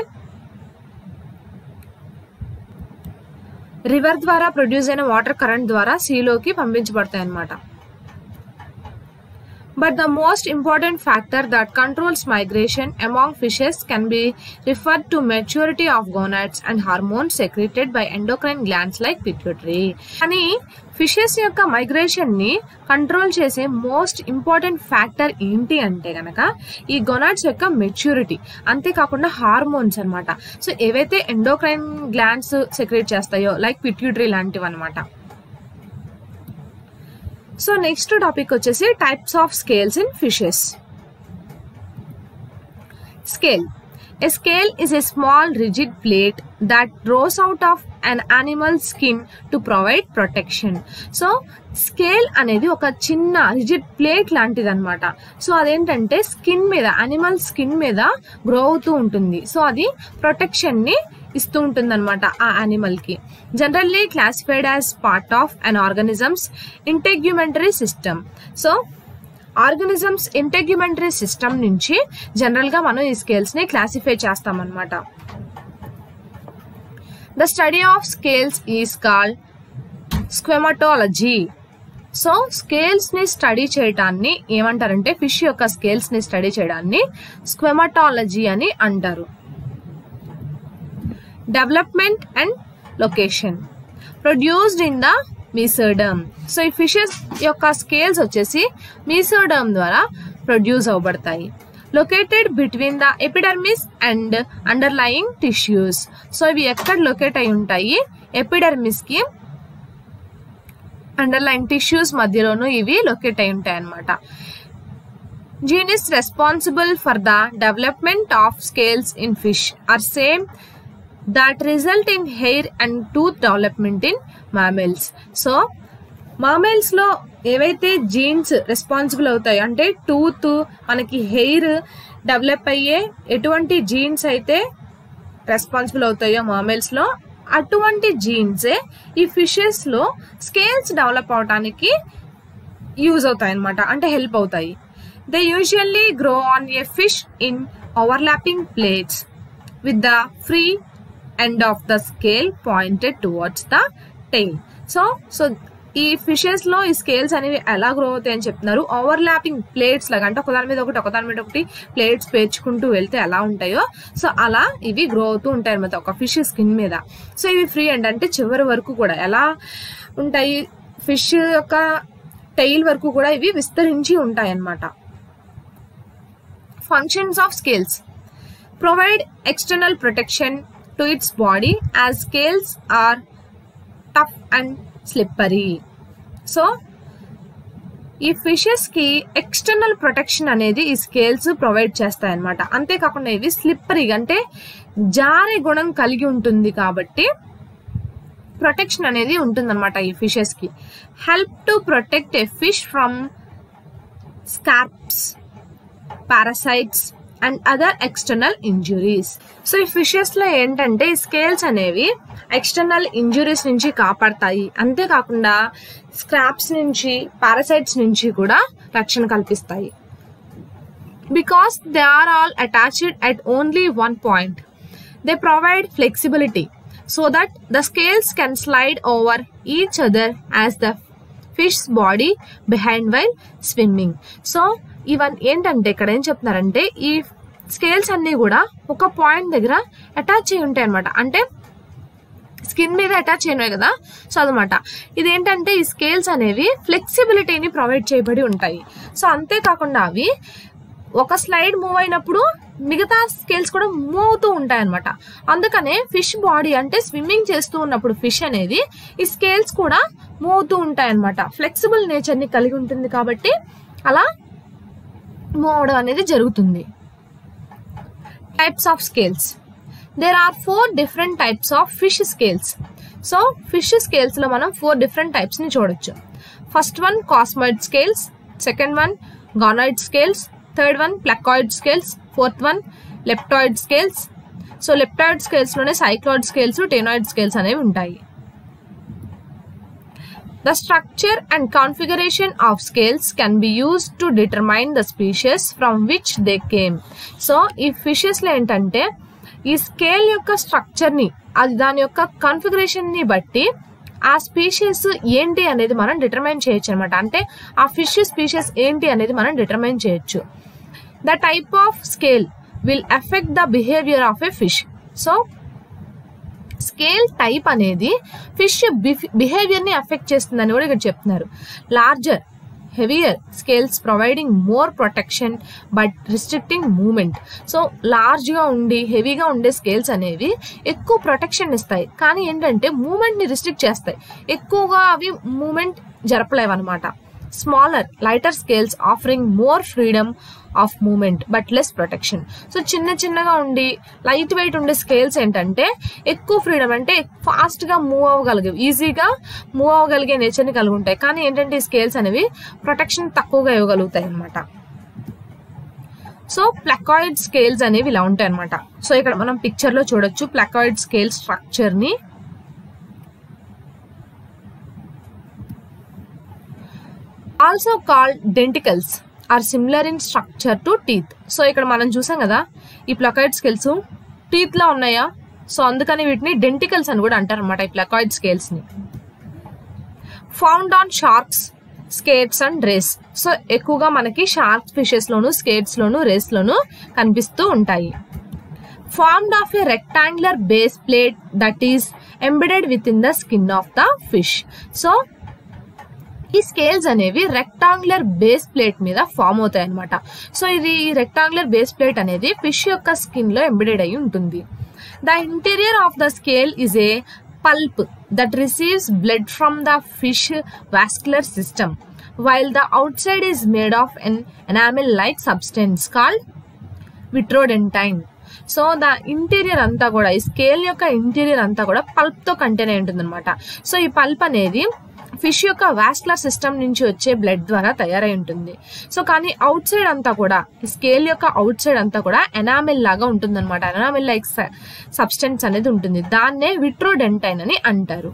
రివర్ ద్వారా ప్రొడ్యూస్ అయిన వాటర్ కరెంట్ ద్వారా సీలోకి పంపించబడతాయి అన్నమాట. But the most important factor that controls migration among fishes can be referred to maturity of gonads and hormones secreted by endocrine glands like pituitary. కానీ ఫిషెస్ యొక్క మైగ్రేషన్ ని కంట్రోల్ చేసే మోస్ట్ ఇంపార్టెంట్ ఫ్యాక్టర్ ఏంటి అంటే గనక ఈ గొనాడ్స్ యొక్క మెచ్యూరిటీ, అంతేకాకుండా హార్మోన్స్ అన్నమాట. సో ఏవైతే ఎండోక్రైన్ గ్లాండ్స్ సెక్రేట్ చేస్తాయో లైక్ పిట్యూటరీ లాంటివి అనమాట. సో నెక్స్ట్ టాపిక్ వచ్చేసి types of scales in fishes. Scale. A scale is a small rigid plate that grows out of an animal's skin to provide protection. So scale అనేది ఒక చిన్న రిజిడ్ ప్లేట్ లాంటిది అనమాట. సో అదేంటంటే స్కిన్ మీద, అనిమల్ స్కిన్ మీద గ్రో అవుతూ ఉంటుంది. సో అది ప్రొటెక్షన్ ని ఇస్తూ ఉంటుంది అనమాట ఆ యానిమల్ కి. Generally classified as part of an organisms integumentary system. So organisms integumentary system నుంచి జనరల్ గా మనం ఈ స్కేల్స్ ని క్లాసిఫై చేస్తాం అన్నమాట. The study of scales is called squamatology. So scales ని స్టడీ చేయడాన్ని ఏమంటారంటే, ఫిష్ యొక్క స్కేల్స్ ని స్టడీ చేయడాన్ని స్క్వెమటాలజీ అని అంటారు. Development and location. Produced in the mesoderm. So ఈ ఫిషెస్ యొక్క స్కేల్స్ వచ్చేసి మీసోడర్మ్ ద్వారా ప్రొడ్యూస్ అవ్వబడతాయి. Located between the epidermis and underlying tissues. So ఇవి ఎక్కడ లొకేట్ అయి ఉంటాయి? ఎపిడర్మిస్ కి అండర్లయింగ్ టిష్యూస్ మధ్యలోనూ ఇవి లొకేట్ అయి ఉంటాయి అన్నమాట. Genes responsible for the development of scales in fish are same that result in hair and tooth development in mammals. So mammals లో ఏవైతే జీన్స్ రెస్పాన్సిబుల్ అవుతాయి, అంటే టూత్, మనకి హెయిర్ డెవలప్ అయ్యే ఎటువంటి జీన్స్ అయితే రెస్పాన్సిబుల్ అవుతాయో mammals లో, అటువంటి జీన్సే ఈ ఫిషెస్ లో స్కేల్స్ డెవలప్ అవడానికి యూజ్ అవుతాయి అన్నమాట, అంటే హెల్ప్ అవుతాయి. They usually grow on a fish in overlapping plates with the free end of the scale pointed towards the tail. So ఈ ఫిషెస్ లో ఈ స్కేల్స్ అనేవి ఎలా గ్రో అవుతాయి అని చెప్తున్నారు. ఓవర్లాపింగ్ ప్లేట్స్ లాగా, అంటే ఒకదాని మీద ఒకటి ప్లేట్స్ పేర్చుకుంటూ వెళ్తే ఎలా ఉంటాయో సో అలా ఇవి గ్రో అవుతూ ఉంటాయి అన్నమాట ఒక ఫిష్ స్కిన్ మీద. సో ఇవి ఫ్రీ ఎండ్, అంటే చివరి వరకు కూడా ఎలా ఉంటాయి, ఫిష్ యొక్క టెయిల్ వరకు కూడా ఇవి విస్తరించి ఉంటాయి అన్నమాట. Functions of scales. Provide external protection to its body as scales are tough and slippery. So ఈ ఫిషెస్ కి ఎక్స్టర్నల్ ప్రొటెక్షన్ అనేది ఈ స్కేల్స్ ప్రొవైడ్ చేస్తాయి అన్నమాట. అంతేకాకుండా ఇవి స్లిప్పరీగా, అంటే జారే గుణం కలిగి ఉంటుంది కాబట్టి ప్రొటెక్షన్ అనేది ఉంటుందన్నమాట ఈ ఫిషెస్ కి. Help to protect a fish from scrapes, parasites and other external injuries. So ఈ ఫిషెస్ లో ఏంటంటే ఈ స్కేల్స్ అనేవి ఎక్స్టర్నల్ ఇంజురీస్ నుంచి కాపాడతాయి, అంతేకాకుండా స్క్రాప్స్ నుంచి, పారాసైట్స్ నుంచి కూడా రక్షణ కల్పిస్తాయి. Because they are all attached at only one point, they provide flexibility so that the scales can slide over each other as the fish body behind while swimming. So ఇవన్నీ ఏంటంటే ఇక్కడ ఏం చెప్తున్నారంటే ఈ స్కేల్స్ అన్ని కూడా ఒక పాయింట్ దగ్గర అటాచ్ అయి ఉంటాయి అనమాట, అంటే స్కిన్ మీద అటాచ్ అయినాయి కదా, సో అదనమాట. ఇదేంటంటే ఈ స్కేల్స్ అనేవి ఫ్లెక్సిబిలిటీని ప్రొవైడ్ చేయబడి ఉంటాయి. సో అంతేకాకుండా అవి ఒక స్లైడ్ మూవ్ అయినప్పుడు మిగతా స్కేల్స్ కూడా మూవ్ అవుతూ ఉంటాయి అనమాట. అందుకనే ఫిష్ బాడీ అంటే స్విమ్మింగ్ చేస్తూ ఉన్నప్పుడు ఫిష్ అనేది ఈ స్కేల్స్ కూడా మూవ్ అవుతూ ఉంటాయి అనమాట. ఫ్లెక్సిబుల్ నేచర్ ని కలిగి ఉంటుంది కాబట్టి అలా మూవ్ అవడం అనేది జరుగుతుంది. Types of scales. There are 4 different types of fish scales. So fish scales లో మనం 4 డిఫరెంట్ టైప్స్ ని చూడొచ్చు. First one cosmoid scales, second one ganoid scales, third one placoid scales, fourth one leptoid scales. So leptoid scales లోనే సైక్లాయిడ్ స్కేల్స్, టెనాయిడ్ స్కేల్స్ అనేవి ఉంటాయి. The structure and configuration of scales can be used to determine the species from which they came. So ఈ ఫిషెస్ లో ఏంటంటే ఈ స్కేల్ యొక్క స్ట్రక్చర్ ని, అది దాని యొక్క కాన్ఫిగరేషన్ ని బట్టి ఆ స్పీషీస్ ఏంటి అనేది మనం డిటర్మైన్ చేయొచ్చు అనమాట. అంటే ఆ ఫిష్ స్పీషీస్ ఏంటి అనేది మనం డిటర్మైన్ చేయొచ్చు. The type of scale will affect the behaviour of a fish. So scale type అనేది ఫిష్ బిహేవియర్ ని ఎఫెక్ట్ చేస్తుందని కూడా ఇక్కడ చెప్తున్నారు. Larger, heavier scales providing more protection but restricting movement. So large గా ఉండి హెవీగా ఉండే స్కేల్స్ అనేవి ఎక్కువ ప్రొటెక్షన్ ఇస్తాయి, కానీ ఏంటంటే మూమెంట్ ని రిస్ట్రిక్ట్ చేస్తాయి, ఎక్కువగా అవి మూమెంట్ జరపలేవు అనమాట. Smaller lighter scales offering more freedom of movement but less protection. So చిన్నగా ఉండి లైట్ వెయిట్ ఉండే స్కేల్స్ ఏంటంటే ఎక్కువ ఫ్రీడమ్, అంటే ఫాస్ట్ గా మూవ్ అవ్వగలిగేవి, ఈజీగా మూవ్ అవ్వగలిగే నేచర్ ని కలిగి ఉంటాయి. కానీ ఏంటంటే ఈ స్కేల్స్ అనేవి ప్రొటెక్షన్ తక్కువగా ఇవ్వగలుగుతాయి అనమాట. సో ప్లాకాయిడ్ స్కేల్స్ అనేవి ఇలా ఉంటాయి అనమాట. సో ఇక్కడ మనం పిక్చర్ లో చూడొచ్చు ప్లాకాయిడ్ స్కేల్ స్ట్రక్చర్ ని. Also called denticles are similar in structure to teeth. So ఇక్కడ మనం చూసాం కదా ఈ ప్లాకాయిడ్ స్కేల్స్ టీత్ లో ఉన్నాయా, సో అందుకని వీటిని డెంటికల్స్ అని కూడా అంటారు అనమాట ఈ ప్లాకాయిడ్ స్కేల్స్ ని. Found on sharks, skates and rays. So ఎక్కువగా మనకి షార్క్ ఫిషెస్ లోను, స్కేట్స్ లోను, రేస్ లోను కనిపిస్తూ ఉంటాయి. Formed of a rectangular base plate that is embedded within the skin of the fish. So ఈ స్కేల్స్ అనేవి రెక్టాంగులర్ బేస్ ప్లేట్ మీద ఫామ్ అవుతాయి అనమాట. సో ఇది రెక్టాంగులర్ బేస్ ప్లేట్ అనేది ఫిష్ యొక్క స్కిన్ లో ఎంబెడెడ్ అయి ఉంటుంది. The interior of the scale is a pulp that receives blood from the fish vascular system while the outside is made of an enamel like substance called vitrodentine. So the interior అంతా కూడా, ఈ స్కేల్ యొక్క ఇంటీరియర్ అంతా కూడా పల్ప్ తో కంటైన్ అయి ఉంటుంది అనమాట. సో ఈ పల్ప్ అనేది ఫిష్ యొక్క వాస్కులర్ సిస్టమ్ నుంచి వచ్చే బ్లడ్ ద్వారా తయారై ఉంటుంది. సో కానీ అవుట్ సైడ్ అంతా కూడా, ఈ స్కేల్ యొక్క అవుట్ సైడ్ అంతా కూడా ఎనామిల్ లాగా ఉంటుంది అనమాట. ఎనామిల్ లైక్ సబ్స్టెన్స్ అనేది ఉంటుంది, దాన్నే విట్రోడెంటైన్ అని అంటారు.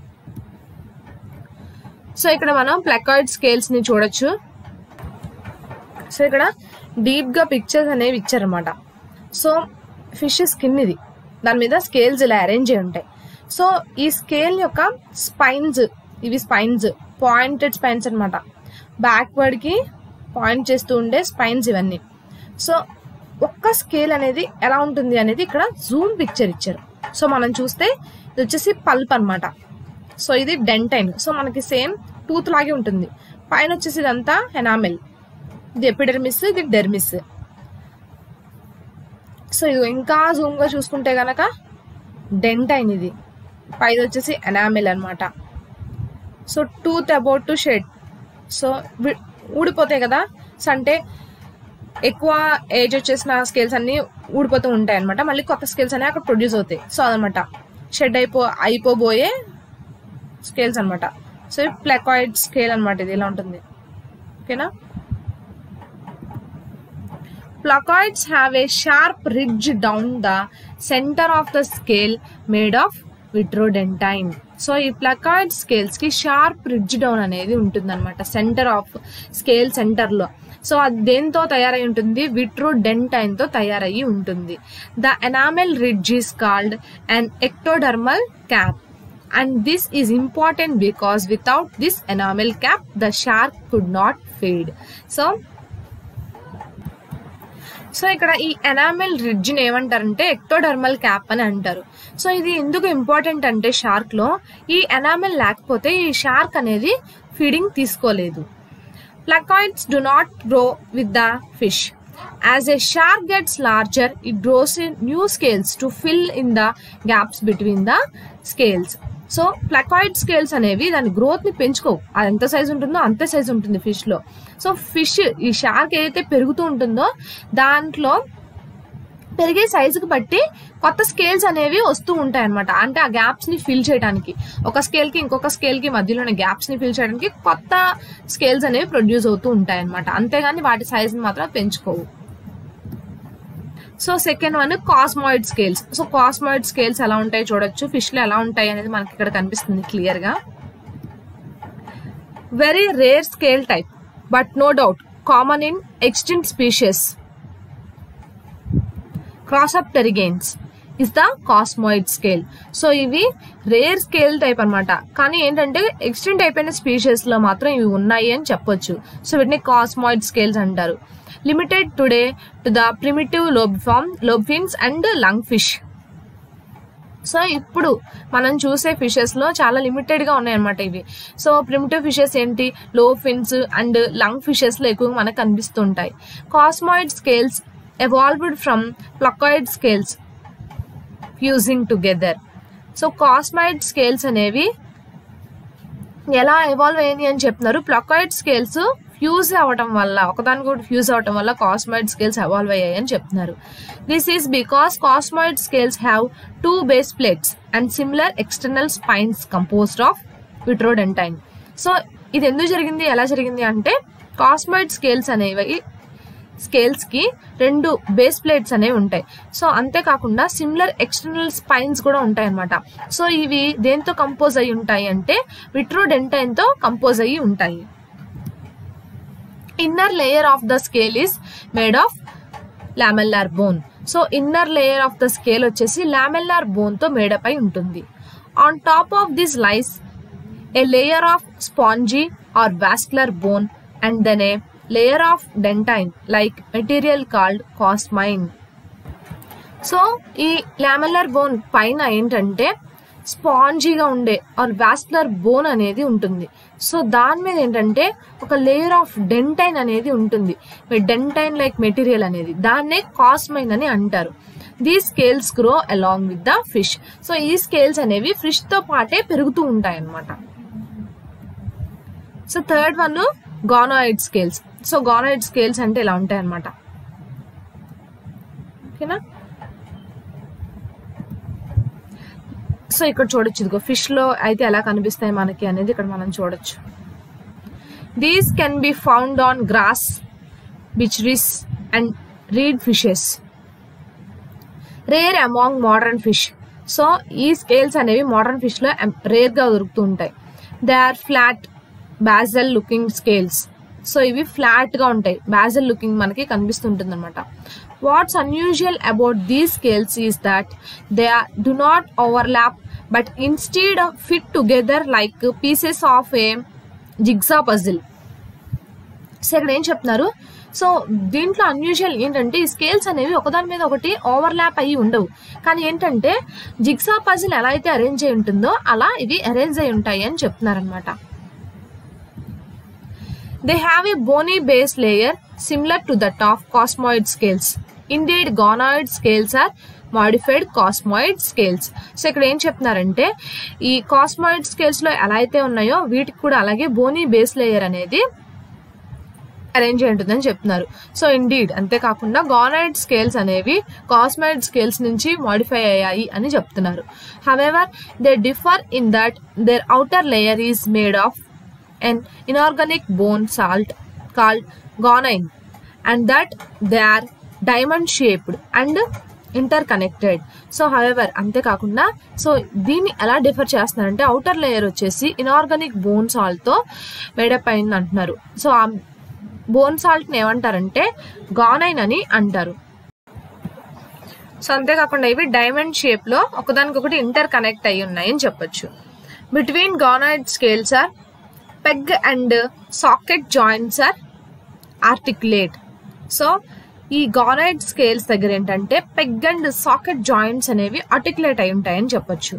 సో ఇక్కడ మనం ప్లాకాయిడ్ స్కేల్స్ ని చూడొచ్చు. సో ఇక్కడ డీప్ గా పిక్చర్స్ అనేవి ఇచ్చారనమాట. సో ఫిష్ స్కిన్ ఇది, దాని మీద స్కేల్స్ ఇలా అరేంజ్ అయి ఉంటాయి. సో ఈ స్కేల్ యొక్క స్పైన్స్, ఇవి స్పైన్స్, పాయింటెడ్ స్పైన్స్ అనమాట, బ్యాక్వర్డ్ కి పాయింట్ చేస్తూ ఉండే స్పైన్స్ ఇవన్నీ. సో ఒక్క స్కేల్ అనేది ఎలా ఉంటుంది అనేది ఇక్కడ జూమ్ పిక్చర్ ఇచ్చారు. సో మనం చూస్తే ఇది వచ్చేసి పల్ప్ అనమాట. సో ఇది డెంటైన్. సో మనకి సేమ్ టూత్ లాగే ఉంటుంది. పైన వచ్చేసి ఇదంతా ఎనామిల్, ఇది ఎపిడెర్మిస్, ఇది డెర్మిస్. సో ఇది ఇంకా జూమ్ గా చూసుకుంటే గనక డెంటైన్, ఇది పైది వచ్చేసి ఎనామిల్ అనమాట. So tooth about to shed. So ఊడిపోతాయి కదా, సో అంటే ఎక్కువ ఏజ్ వచ్చేసిన స్కేల్స్ అన్ని ఊడిపోతూ ఉంటాయి అనమాట. మళ్ళీ కొత్త స్కేల్స్ అనేవి అక్కడ ప్రొడ్యూస్ అవుతాయి. సో అదనమాట షెడ్ అయిపోబోయే స్కేల్స్ అనమాట. సో ప్లాకాయిడ్ స్కేల్ అనమాట, ఇది ఇలా ఉంటుంది. ఓకేనా. Placoids have a sharp ridge down the center of the scale made of vitrodentine. So ఈ ప్లాకాయిడ్ స్కేల్స్ కి షార్ప్ రిడ్జ్ డౌన్ అనేది ఉంటుంది అనమాట సెంటర్ ఆఫ్ స్కేల్ సెంటర్ లో. సో అది దేంతో తయారై ఉంటుంది, విట్రోడెంటైన్ తో తయారయ్యి ఉంటుంది. The enamel ridge is called an ectodermal cap and this is important because without this enamel cap the shark could not feed. So ఇక్కడ ఈ ఎనామెల్ రిడ్జ్ ని ఏమంటారంటే ఎక్టోడర్మల్ క్యాప్ అని అంటారు. సో ఇది ఎందుకు ఇంపార్టెంట్ అంటే షార్క్ లో ఈ ఎనామెల్ లేకపోతే ఈ షార్క్ అనేది ఫీడింగ్ తీసుకోలేదు. Placoids do not grow with the fish. As a shark gets larger, it grows in new scales to fill in the gaps between the scales. So placoid scales అనేవి దాని గ్రోత్ ని పెంచుకోవు. అది ఎంత సైజ్ ఉంటుందో అంతే సైజ్ ఉంటుంది ఫిష్ లో. సో ఫిష్ ఈ షార్క్ ఏదైతే పెరుగుతూ ఉంటుందో దాంట్లో పెరిగే సైజుకి బట్టి కొత్త స్కేల్స్ అనేవి వస్తూ ఉంటాయి అనమాట. అంటే ఆ గ్యాప్స్ ని ఫిల్ చేయడానికి, ఒక స్కేల్ కి ఇంకొక స్కేల్ కి మధ్యలోనే గ్యాప్స్ ని ఫిల్ చేయడానికి కొత్త స్కేల్స్ అనేవి ప్రొడ్యూస్ అవుతూ ఉంటాయి అనమాట. అంతేగాని వాటి సైజ్ ని మాత్రం పెంచుకోవు. So second one cosmoid scales. So cosmoid scales ఎలా ఉంటాయి చూడొచ్చు, ఫిష్ లో ఎలా ఉంటాయి అనేది మనకి ఇక్కడ కనిపిస్తుంది క్లియర్ గా. Very rare scale type but no doubt common in extinct species. Crossopterygains is the cosmoid scale. So ఇవి రేర్ స్కేల్ టైప్ అనమాట. కానీ ఏంటంటే ఎక్స్టెంట్ అయిపోయిన స్పీషీస్ లో మాత్రం ఇవి ఉన్నాయి అని చెప్పొచ్చు. సో వీటిని కాస్మాయిడ్ స్కేల్స్ అంటారు. Limited today to the primitive lobefins and lung fish. So ఇప్పుడు మనం చూసే ఫిషెస్ లో చాలా లిమిటెడ్ గా ఉన్నాయన్నమాట ఇవి. సో ప్రిమిటివ్ ఫిషెస్ ఏంటి, లోఫిన్స్ అండ్ లంగ్ ఫిషెస్ లో ఎక్కువగా మనకు కనిపిస్తుంటాయి. Cosmoid scales evolved from placoid scales fusing together. So cosmoid scales అనేవి ఎలా ఎవాల్వ్ అయ్యాయి అని చెప్తున్నారు. ప్లకాయిడ్ స్కేల్స్ ఫ్యూజ్ అవ్వటం వల్ల, ఒకదాని కూడా ఫ్యూజ్ అవ్వటం వల్ల కాస్మాయిడ్ స్కేల్స్ ఎవాల్వ్ అయ్యాయి అని చెప్తున్నారు. This is because cosmoid scales have 2 base plates and similar external spines composed of vitrodentine. So ఇది ఎందుకు జరిగింది, ఎలా జరిగింది అంటే కాస్మాయిడ్ స్కేల్స్ అనేవి స్కేల్స్ కి 2 బేస్ ప్లేట్స్ అనేవి ఉంటాయి. సో అంతేకాకుండా సిమిలర్ ఎక్స్టర్నల్ స్పైన్స్ కూడా ఉంటాయి అన్నమాట. సో ఇవి దేంతో కంపోజ్ అయి ఉంటాయి అంటే విట్రోడెంటైన్ తో కంపోజ్ అయ్యి ఉంటాయి. Inner layer of the scale is made of lamellar bone. So inner layer of the scale వచ్చేసి లామెల్లార్ బోన్ తో మేడప్ అయి ఉంటుంది. On top of this lies a layer of spongy or vascular bone and then a layer of dentine like material called cosmine. So ఈ లామెల్లర్ బోన్ పైన ఏంటంటే స్పాంజీగా ఉండే ఆర్ వాస్కులర్ బోన్ అనేది ఉంటుంది. సో దాని మీద ఏంటంటే ఒక లేయర్ ఆఫ్ డెంటైన్ అనేది ఉంటుంది. డెంటైన్ లైక్ మెటీరియల్ అనేది, దాన్నే కాస్మైన్ అని అంటారు. These scales grow along with the fish. So ఈ స్కేల్స్ అనేవి ఫిష్ తో పాటే పెరుగుతూ ఉంటాయి అన్నమాట. So third one ganoid scales. So ganoid scales అంటే ఇలా ఉంటాయి అన్నమాట. ఓకేనా. సో ఇక్కడ చూడొచ్చు, ఇదిగో ఫిష్ లో అయితే ఎలా కనిపిస్తాయి మనకి అనేది ఇక్కడ మనం చూడొచ్చు. These can be found on gars, bichirs and reed fishes. Rare among modern fish. So ఈ స్కేల్స్ అనేవి మోడర్న్ ఫిష్ లో రేర్ గా దొరుకుతూ ఉంటాయి. They are flat basal looking scales. So ఇవి ఫ్లాట్ గా ఉంటాయి, బాజల్ లుకింగ్ మనకి కనిపిస్తుంటుంది అనమాట. What's unusual about these scales is that they do not overlap but instead fit together like pieces of a jigsaw puzzle. So ఇక్కడ ఏం చెప్తున్నారు, సో దీంట్లో అన్యూజువల్ ఏంటంటే ఈ స్కేల్స్ అనేవి ఒకదాని మీద ఒకటి ఓవర్లాప్ అయ్యి ఉండవు. కానీ ఏంటంటే జిగ్సా పజిల్ ఎలా అయితే అరేంజ్ అయి ఉంటుందో అలా ఇవి అరేంజ్ అయి ఉంటాయి అని చెప్తున్నారు అనమాట. They have a bony base layer similar to that of cosmoid scales. Indeed, gonoid scales are modified cosmoid scales. So ఇక్కడ ఏం చెప్తున్నారంటే ఈ కాస్మాయిడ్ స్కేల్స్ లో ఎలా అయితే ఉన్నాయో వీటికి కూడా అలాగే బోనీ బేస్ లేయర్ అనేది అరేంజ్ అయి ఉంటుందని చెప్తున్నారు. సో ఇండీడ్, అంతేకాకుండా గానాయిడ్ స్కేల్స్ అనేవి కాస్మాయిడ్ స్కేల్స్ నుంచి మాడిఫై అయ్యాయి అని చెప్తున్నారు. However they differ in that their outer layer is made of an inorganic bone salt called gonine and that they are diamond shaped and interconnected. So however అంతేకాకుండా సో దీన్ని ఎలా డిఫర్ చేస్తున్నారంటే అవుటర్ లేయర్ వచ్చేసి ఇనార్గానిక్ బోన్ సాల్ట్ తో మేడప్ అయింది అంటున్నారు. సో ఆ బోన్ సాల్ట్ ని ఏమంటారంటే గానైన్ అని అంటారు. సో అంతేకాకుండా ఇవి డైమండ్ షేప్ లో ఒకదానికొకటి ఇంటర్ కనెక్ట్ అయి ఉన్నాయి అని చెప్పొచ్చు. Between ganoid scales are peg and socket joints are articulate. So ఈ గానాయిడ్ స్కేల్స్ దగ్గర ఏంటంటే పెగ్ అండ్ సాకెట్ జాయింట్స్ అనేవి ఆర్టికులేట్ అయి ఉంటాయని చెప్పొచ్చు.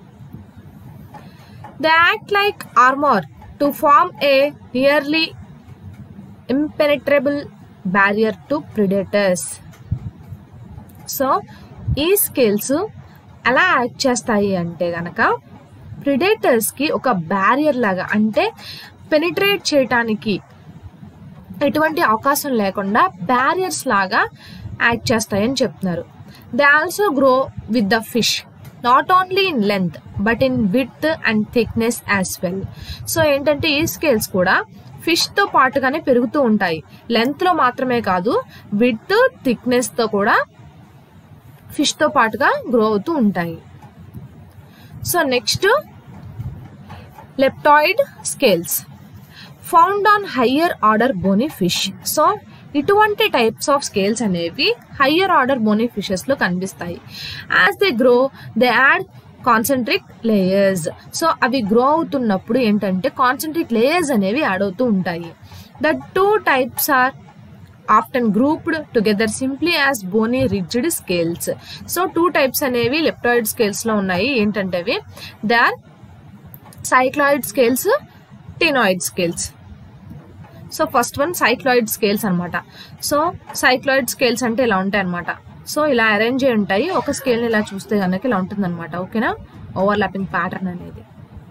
They act like armour to form a nearly impenetrable barrier to predators. So ఈ స్కేల్స్ ఎలా యాక్ట్ చేస్తాయి అంటే గనక ప్రిడేటర్స్కి ఒక బ్యారియర్ లాగా, అంటే పెనిట్రేట్ చేయటానికి ఎటువంటి అవకాశం లేకుండా బ్యారియర్స్ లాగా యాక్ట్ చేస్తాయని చెప్తున్నారు. They also grow with the fish, not only in length but in width and thickness as well. So ఏంటంటే ఈ స్కేల్స్ కూడా ఫిష్తో పాటుగానే పెరుగుతూ ఉంటాయి. లెంత్లో మాత్రమే కాదు, విడ్త్ థిక్నెస్తో కూడా ఫిష్తో పాటుగా గ్రో అవుతూ ఉంటాయి. So next leptoid scales found on higher order bony fish. So ఇటువంటి టైప్స్ ఆఫ్ స్కేల్స్ అనేవి హయ్యర్ ఆర్డర్ బోనీ ఫిషెస్లో కనిపిస్తాయి. As they grow they add concentric layers. So అవి గ్రో అవుతున్నప్పుడు ఏంటంటే కాన్సెంట్రిక్ లేయర్స్ అనేవి యాడ్ అవుతూ ఉంటాయి. The two types are often grouped together simply as bony ridged scales. So two types అనేవి లెప్టాయిడ్ స్కేల్స్లో ఉన్నాయి. ఏంటంటే అవి they are cycloid scales, ctenoid scales. So first one cycloid scales అనమాట. సో సైక్లాయిడ్ స్కేల్స్ అంటే ఇలా ఉంటాయి అనమాట. సో ఇలా అరేంజ్ అయి ఉంటాయి. ఒక స్కేల్ని ఇలా చూస్తే కనుక ఇలా ఉంటుంది అనమాట. ఓకేనా, ఓవర్లాపింగ్ ప్యాటర్న్ అనేది.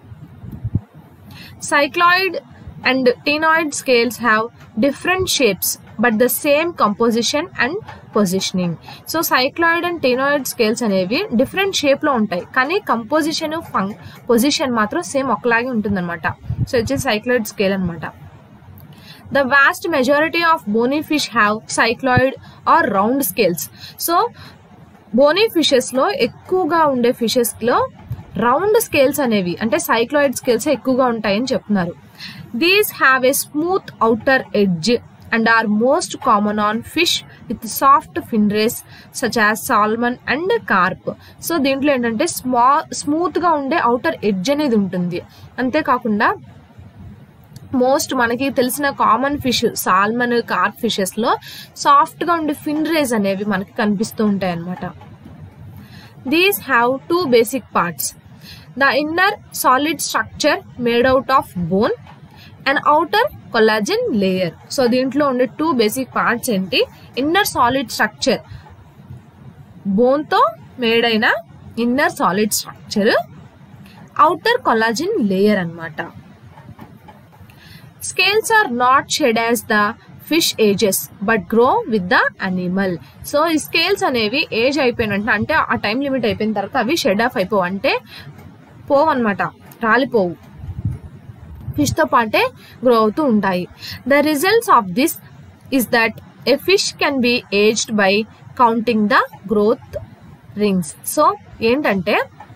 Cycloid and ctenoid scales have different shapes but the same composition and positioning. So cycloid and ctenoid scales అనేవి డిఫరెంట్ షేప్లో ఉంటాయి, కానీ కంపోజిషన్ పొజిషన్ మాత్రం సేమ్ ఒకలాగే ఉంటుంది అనమాట. సో ఇది సైక్లాయిడ్ స్కేల్ అనమాట. The vast majority of bony fish have cycloid or round scales. So bony fishes లో ఎక్కువగా ఉండే ఫిషెస్ లో రౌండ్ స్కేల్స్ అనేవి అంటే సైక్లాయిడ్ స్కేల్స్ ఎక్కువగా ఉంటాయని చెప్తున్నారు. These have a smooth outer edge and are most common on fish with soft fin rays such as salmon and carp. So దీంట్లో ఏంటంటే స్మూత్ గా ఉండే అవుటర్ ఎడ్జ్ అనేది ఉంటుంది. అంతేకాకుండా మోస్ట్ మనకి తెలిసిన common fish salmon, carp fishes లో సాఫ్ట్ గా ఉండే ఫిన్ రేస్ అనేవి మనకి కనిపిస్తూ ఉంటాయి అన్నమాట. These have two basic parts, the inner solid structure made out of bone and outer collagen layer. So దీంట్లో ఉండే టూ బేసిక్ పార్ట్స్ ఏంటి, ఇన్నర్ సాలిడ్ స్ట్రక్చర్, బోన్ తో మేడ్ అయిన inner solid structure, outer collagen layer అన్నమాట. Scales are not shed as the fish ages but grow with the animal. So ఈ స్కేల్స్ అనేవి ఏజ్ అయిపోయినట్టు అంటే ఆ టైం లిమిట్ అయిపోయిన తర్వాత అవి షెడ్ ఆఫ్ అయిపోవు, అంటే పోవు అనమాట, రాలిపోవు, ఫిష్ తో పాటే గ్రో అవుతూ ఉంటాయి. The results of this is that a fish can be aged by counting the growth rings. So ఏంటంటే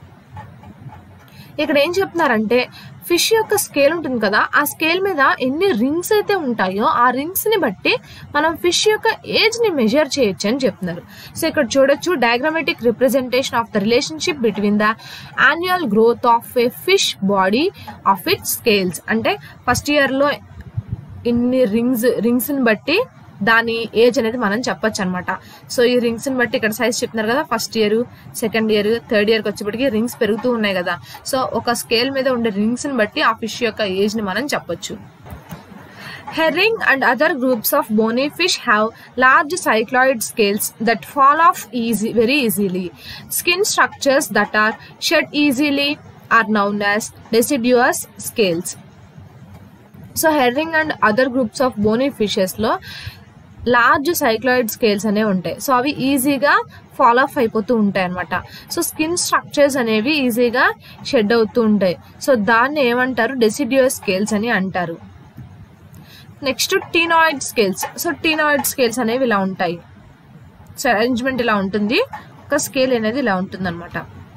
ఇక్కడ ఏం చెప్తున్నారంటే ఫిష్ యొక్క స్కేల్ ఉంటుంది కదా, ఆ స్కేల్ మీద ఎన్ని రింగ్స్ అయితే ఉంటాయో ఆ రింగ్స్ ని బట్టి మనం ఫిష్ యొక్క ఏజ్ ని మెజర్ చేయొచ్చు అని చెప్తున్నారు. సో ఇక్కడ చూడొచ్చు diagrammatic representation of the relationship between the annual growth of a fish body of its scales. అంటే ఫస్ట్ ఇయర్ లో ఇన్ని రింగ్స్ ని బట్టి దాని ఏజ్ అనేది మనం చెప్పొచ్చు అనమాట. సో ఈ రింగ్స్ ని బట్టి ఇక్కడ సైజ్ చెప్తున్నారు కదా, first year, second year, third ఇయర్కి వచ్చేప్పటికి రింగ్స్ పెరుగుతూ ఉన్నాయి కదా. సో ఒక స్కేల్ మీద ఉండే రింగ్స్ ని బట్టి ఆ ఫిష్ యొక్క ఏజ్ ని మనం చెప్పొచ్చు. Herring and other groups of bony fish have large cycloid scales that fall off very easily. Skin structures that are shed easily are known as deciduous scales. So herring and other groups of bony fishes లో లార్జ్ సైక్లాయిడ్ స్కేల్స్ అనేవి ఉంటాయి. సో అవి ఈజీగా ఫాల్ ఆఫ్ అయిపోతూ ఉంటాయి అనమాట. సో స్కిన్ స్ట్రక్చర్స్ అనేవి ఈజీగా షెడ్ అవుతూ ఉంటాయి. సో దాన్ని ఏమంటారు, డెసిడ్యూయస్ స్కేల్స్ అని అంటారు. Next ctenoid scales. So ctenoid scales అనేవి ఇలా ఉంటాయి. సో అరేంజ్మెంట్ ఇలా ఉంటుంది, ఒక స్కేల్ అనేది ఇలా ఉంటుంది అనమాట.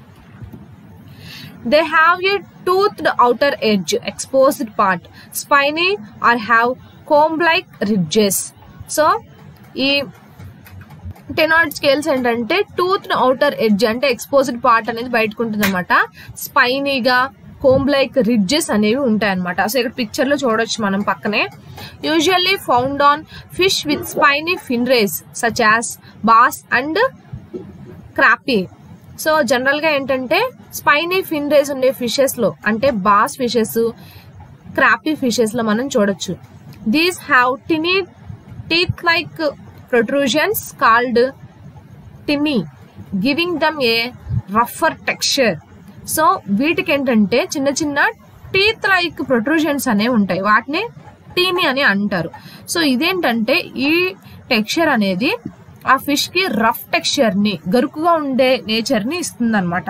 They have a toothed outer edge, exposed part, spiny or have comb-like ridges. So, ఈ టెనాయిడ్ స్కేల్స్ ఏంటంటే టూత్డ్ అవుటర్ ఎడ్జ్ అంటే ఎక్స్పోజ్డ్ పార్ట్ అనేది బయటకు ఉంటుంది అనమాట. స్పైనీగా కోంబ్-లైక్ రిడ్జెస్ అనేవి ఉంటాయి అనమాట. సో ఇక్కడ పిక్చర్ లో చూడొచ్చు మనం పక్కనే. Usually found on fish with spiny fin rays such as bass and crappie. So general గా ఏంటంటే స్పైనీ ఫిన్ రేస్ ఉండే ఫిషెస్ లో అంటే బాస్ ఫిషెస్, క్రాపీ ఫిషెస్ లో మనం చూడొచ్చు. These have teeth-like protrusions called tinny, giving them a rougher texture. So వీటికి ఏంటంటే చిన్న చిన్న టీత్ లైక్ ప్రొట్రూజన్స్ అనేవి ఉంటాయి, వాటిని టీనీ అని అంటారు. సో ఇదేంటంటే ఈ టెక్స్చర్ అనేది ఆ ఫిష్ కి రఫ్ టెక్స్చర్ ని, గరుకుగా ఉండే నేచర్ ని ఇస్తుంది అనమాట.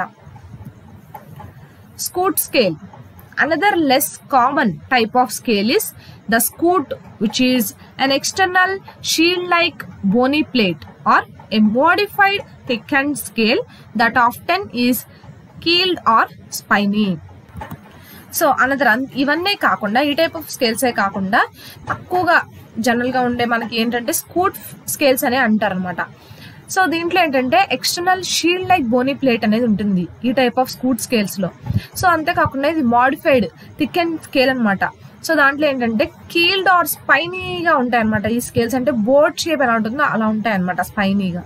Scute scale. Another less common type of scale is the scoot, which is an external shield-like bony plate or a modified thickened scale that often is keeled or spiny. So another ఇవన్నీ కాకుండా, ఈ టైప్ ఆఫ్ స్కేల్సే కాకుండా తక్కువగా జనరల్ గా ఉండే మనకి ఏంటంటే స్కూట్ స్కేల్స్ అనే అంటారు అనమాట. సో దీంట్లో ఏంటంటే external shield like bony plate అనేది ఉంటుంది ఈ టైప్ ఆఫ్ స్కూట్ స్కేల్స్ లో. సో అంతేకాకుండా ఇది మాడిఫైడ్ థిక్ అండ్ స్కేల్ అనమాట. సో దాంట్లో ఏంటంటే కీల్డ్ ఆర్ స్పైనీగా ఉంటాయి అనమాట. ఈ స్కేల్స్ అంటే బోర్డ్ షేప్ ఎలా ఉంటుందో అలా ఉంటాయి అనమాట, స్పైనీగా.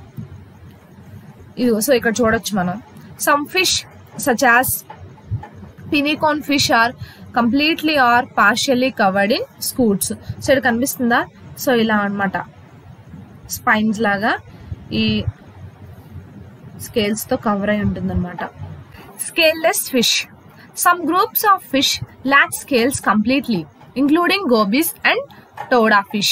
ఇది సో ఇక్కడ చూడొచ్చు మనం. Some fish such as pinecone fish are completely or partially covered in scutes. So ఇక్కడ కనిపిస్తుందా? సో ఇలా అనమాట, స్పైన్స్ లాగా ఈ స్కేల్స్ తో కవర్ అయి ఉంటుంది అనమాట. Scaleless fish. Some groups of fish lack scales completely, including gobies and toad fish.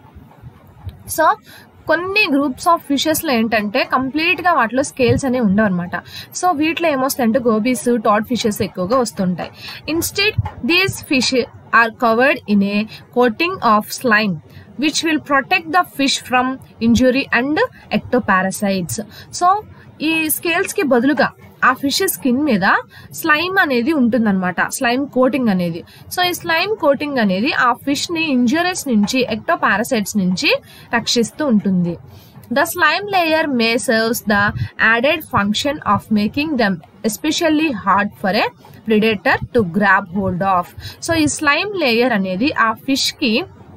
So కొన్ని గ్రూప్స్ ఆఫ్ ఫిషెస్ లో ఏంటంటే కంప్లీట్ గా వాటిలో స్కేల్స్ అనేవి ఉండవు అనమాట. సో వీటిలో ఏమొస్తాయంటే గోబీస్, టాడ్ ఫిషెస్ ఎక్కువగా వస్తుంటాయి. Instead these fish are covered in a coating of slime which will protect the fish from injury and ectoparasites. So ఈ స్కేల్స్ కి బదులుగా ఆ ఫిష్ స్కిన్ మీద స్లైమ్ అనేది ఉంటుందన్నమాట, స్లైమ్ కోటింగ్ అనేది. సో ఈ స్లైమ్ కోటింగ్ అనేది ఆ ఫిష్ ని ఇంజురీస్ నుంచి, ఎక్టోపారాసైట్స్ నుంచి రక్షిస్తూ ఉంటుంది. The slime layer may serve the added function of making them especially hard for a predator to grab hold of. So ఈ స్లైమ్ లేయర్ అనేది ఆ ఫిష్ కి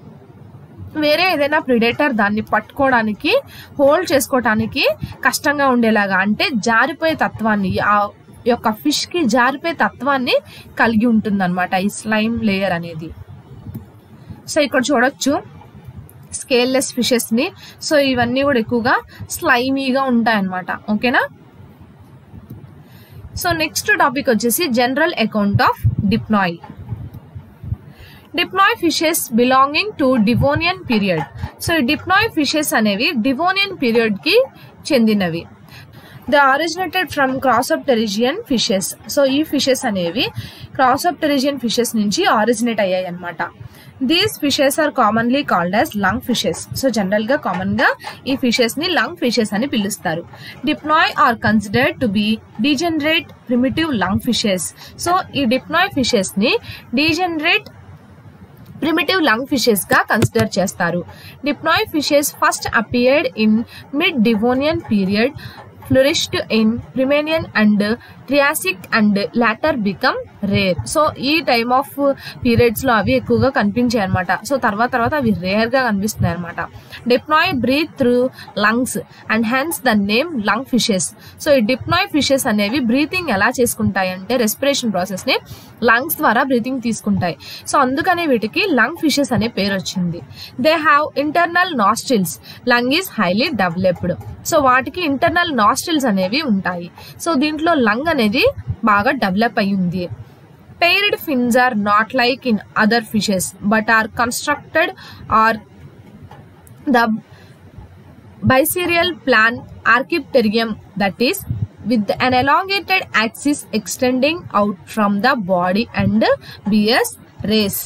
వేరే ఏదైనా ప్రిడేటర్ దాన్ని పట్టుకోవడానికి, హోల్డ్ చేసుకోవడానికి కష్టంగా ఉండేలాగా, అంటే జారిపోయే తత్వాన్ని, ఆ యొక్క ఫిష్ కి జారిపోయే తత్వాన్ని కలిగి ఉంటుంది అనమాట ఈ స్లైమ్ లేయర్ అనేది. సో ఇక్కడ చూడొచ్చు స్కేల్లెస్ ఫిషెస్ ని. సో ఇవన్నీ కూడా ఎక్కువగా స్లైమీగా ఉంటాయన్నమాట. ఓకేనా? సో నెక్స్ట్ టాపిక్ వచ్చేసి general account of Dipnoi. Dipnoi fishes belonging to Devonian period. So ఈ డిప్నాయ్ ఫిషెస్ అనేవి డివోనియన్ పీరియడ్ కి చెందినవి. They originated from crossopterygian fishes. So ఈ ఫిషెస్ అనేవి క్రాసోప్టెరిజియన్ ఫిషెస్ నుంచి ఆరిజినేట్ అయ్యాయి అనమాట. These fishes are commonly called as lung fishes. So general గా కామన్ గా ఈ ఫిషెస్ ని లంగ్ ఫిషెస్ అని పిలుస్తారు. Dipnoi are considered to be degenerate primitive lung fishes. So ఈ డిప్నాయ్ ఫిషెస్ ని డీజనరేట్ ప్రిమిటివ్ లంగ్ ఫిషెస్ గా కన్సిడర్ చేస్తారు. Dipnoi fishes first appeared in mid Devonian period, flourished in Permian and Triassic and later become rare. So ఈ టైమ్ ఆఫ్ పీరియడ్స్ లో అవి ఎక్కువగా కనిపించాయి అనమాట. సో తర్వాత అవి రేర్ గా కనిపిస్తున్నాయి అనమాట. Dipnoi breathe through lungs and hence the name lung fishes. So ఈ డిప్నాయ్ ఫిషెస్ అనేవి బ్రీతింగ్ ఎలా చేసుకుంటాయి అంటే రెస్పిరేషన్ ప్రాసెస్ ని లంగ్స్ ద్వారా బ్రీతింగ్ తీసుకుంటాయి. సో అందుకనే వీటికి లంగ్ ఫిషెస్ అనే పేరు వచ్చింది. They have internal nostrils. Lung is highly developed. So వాటికి ఇంటర్నల్ నాస్ట్రిల్స్ అనేవి ఉంటాయి. సో దీంట్లో లంగ్ అనేది బాగా డెవలప్ అయి ఉంది. Paired fins are not like in other fishes but are constructed or the biserial plan Archaeopterygium, that is with an elongated axis extending out from the body and bears rays.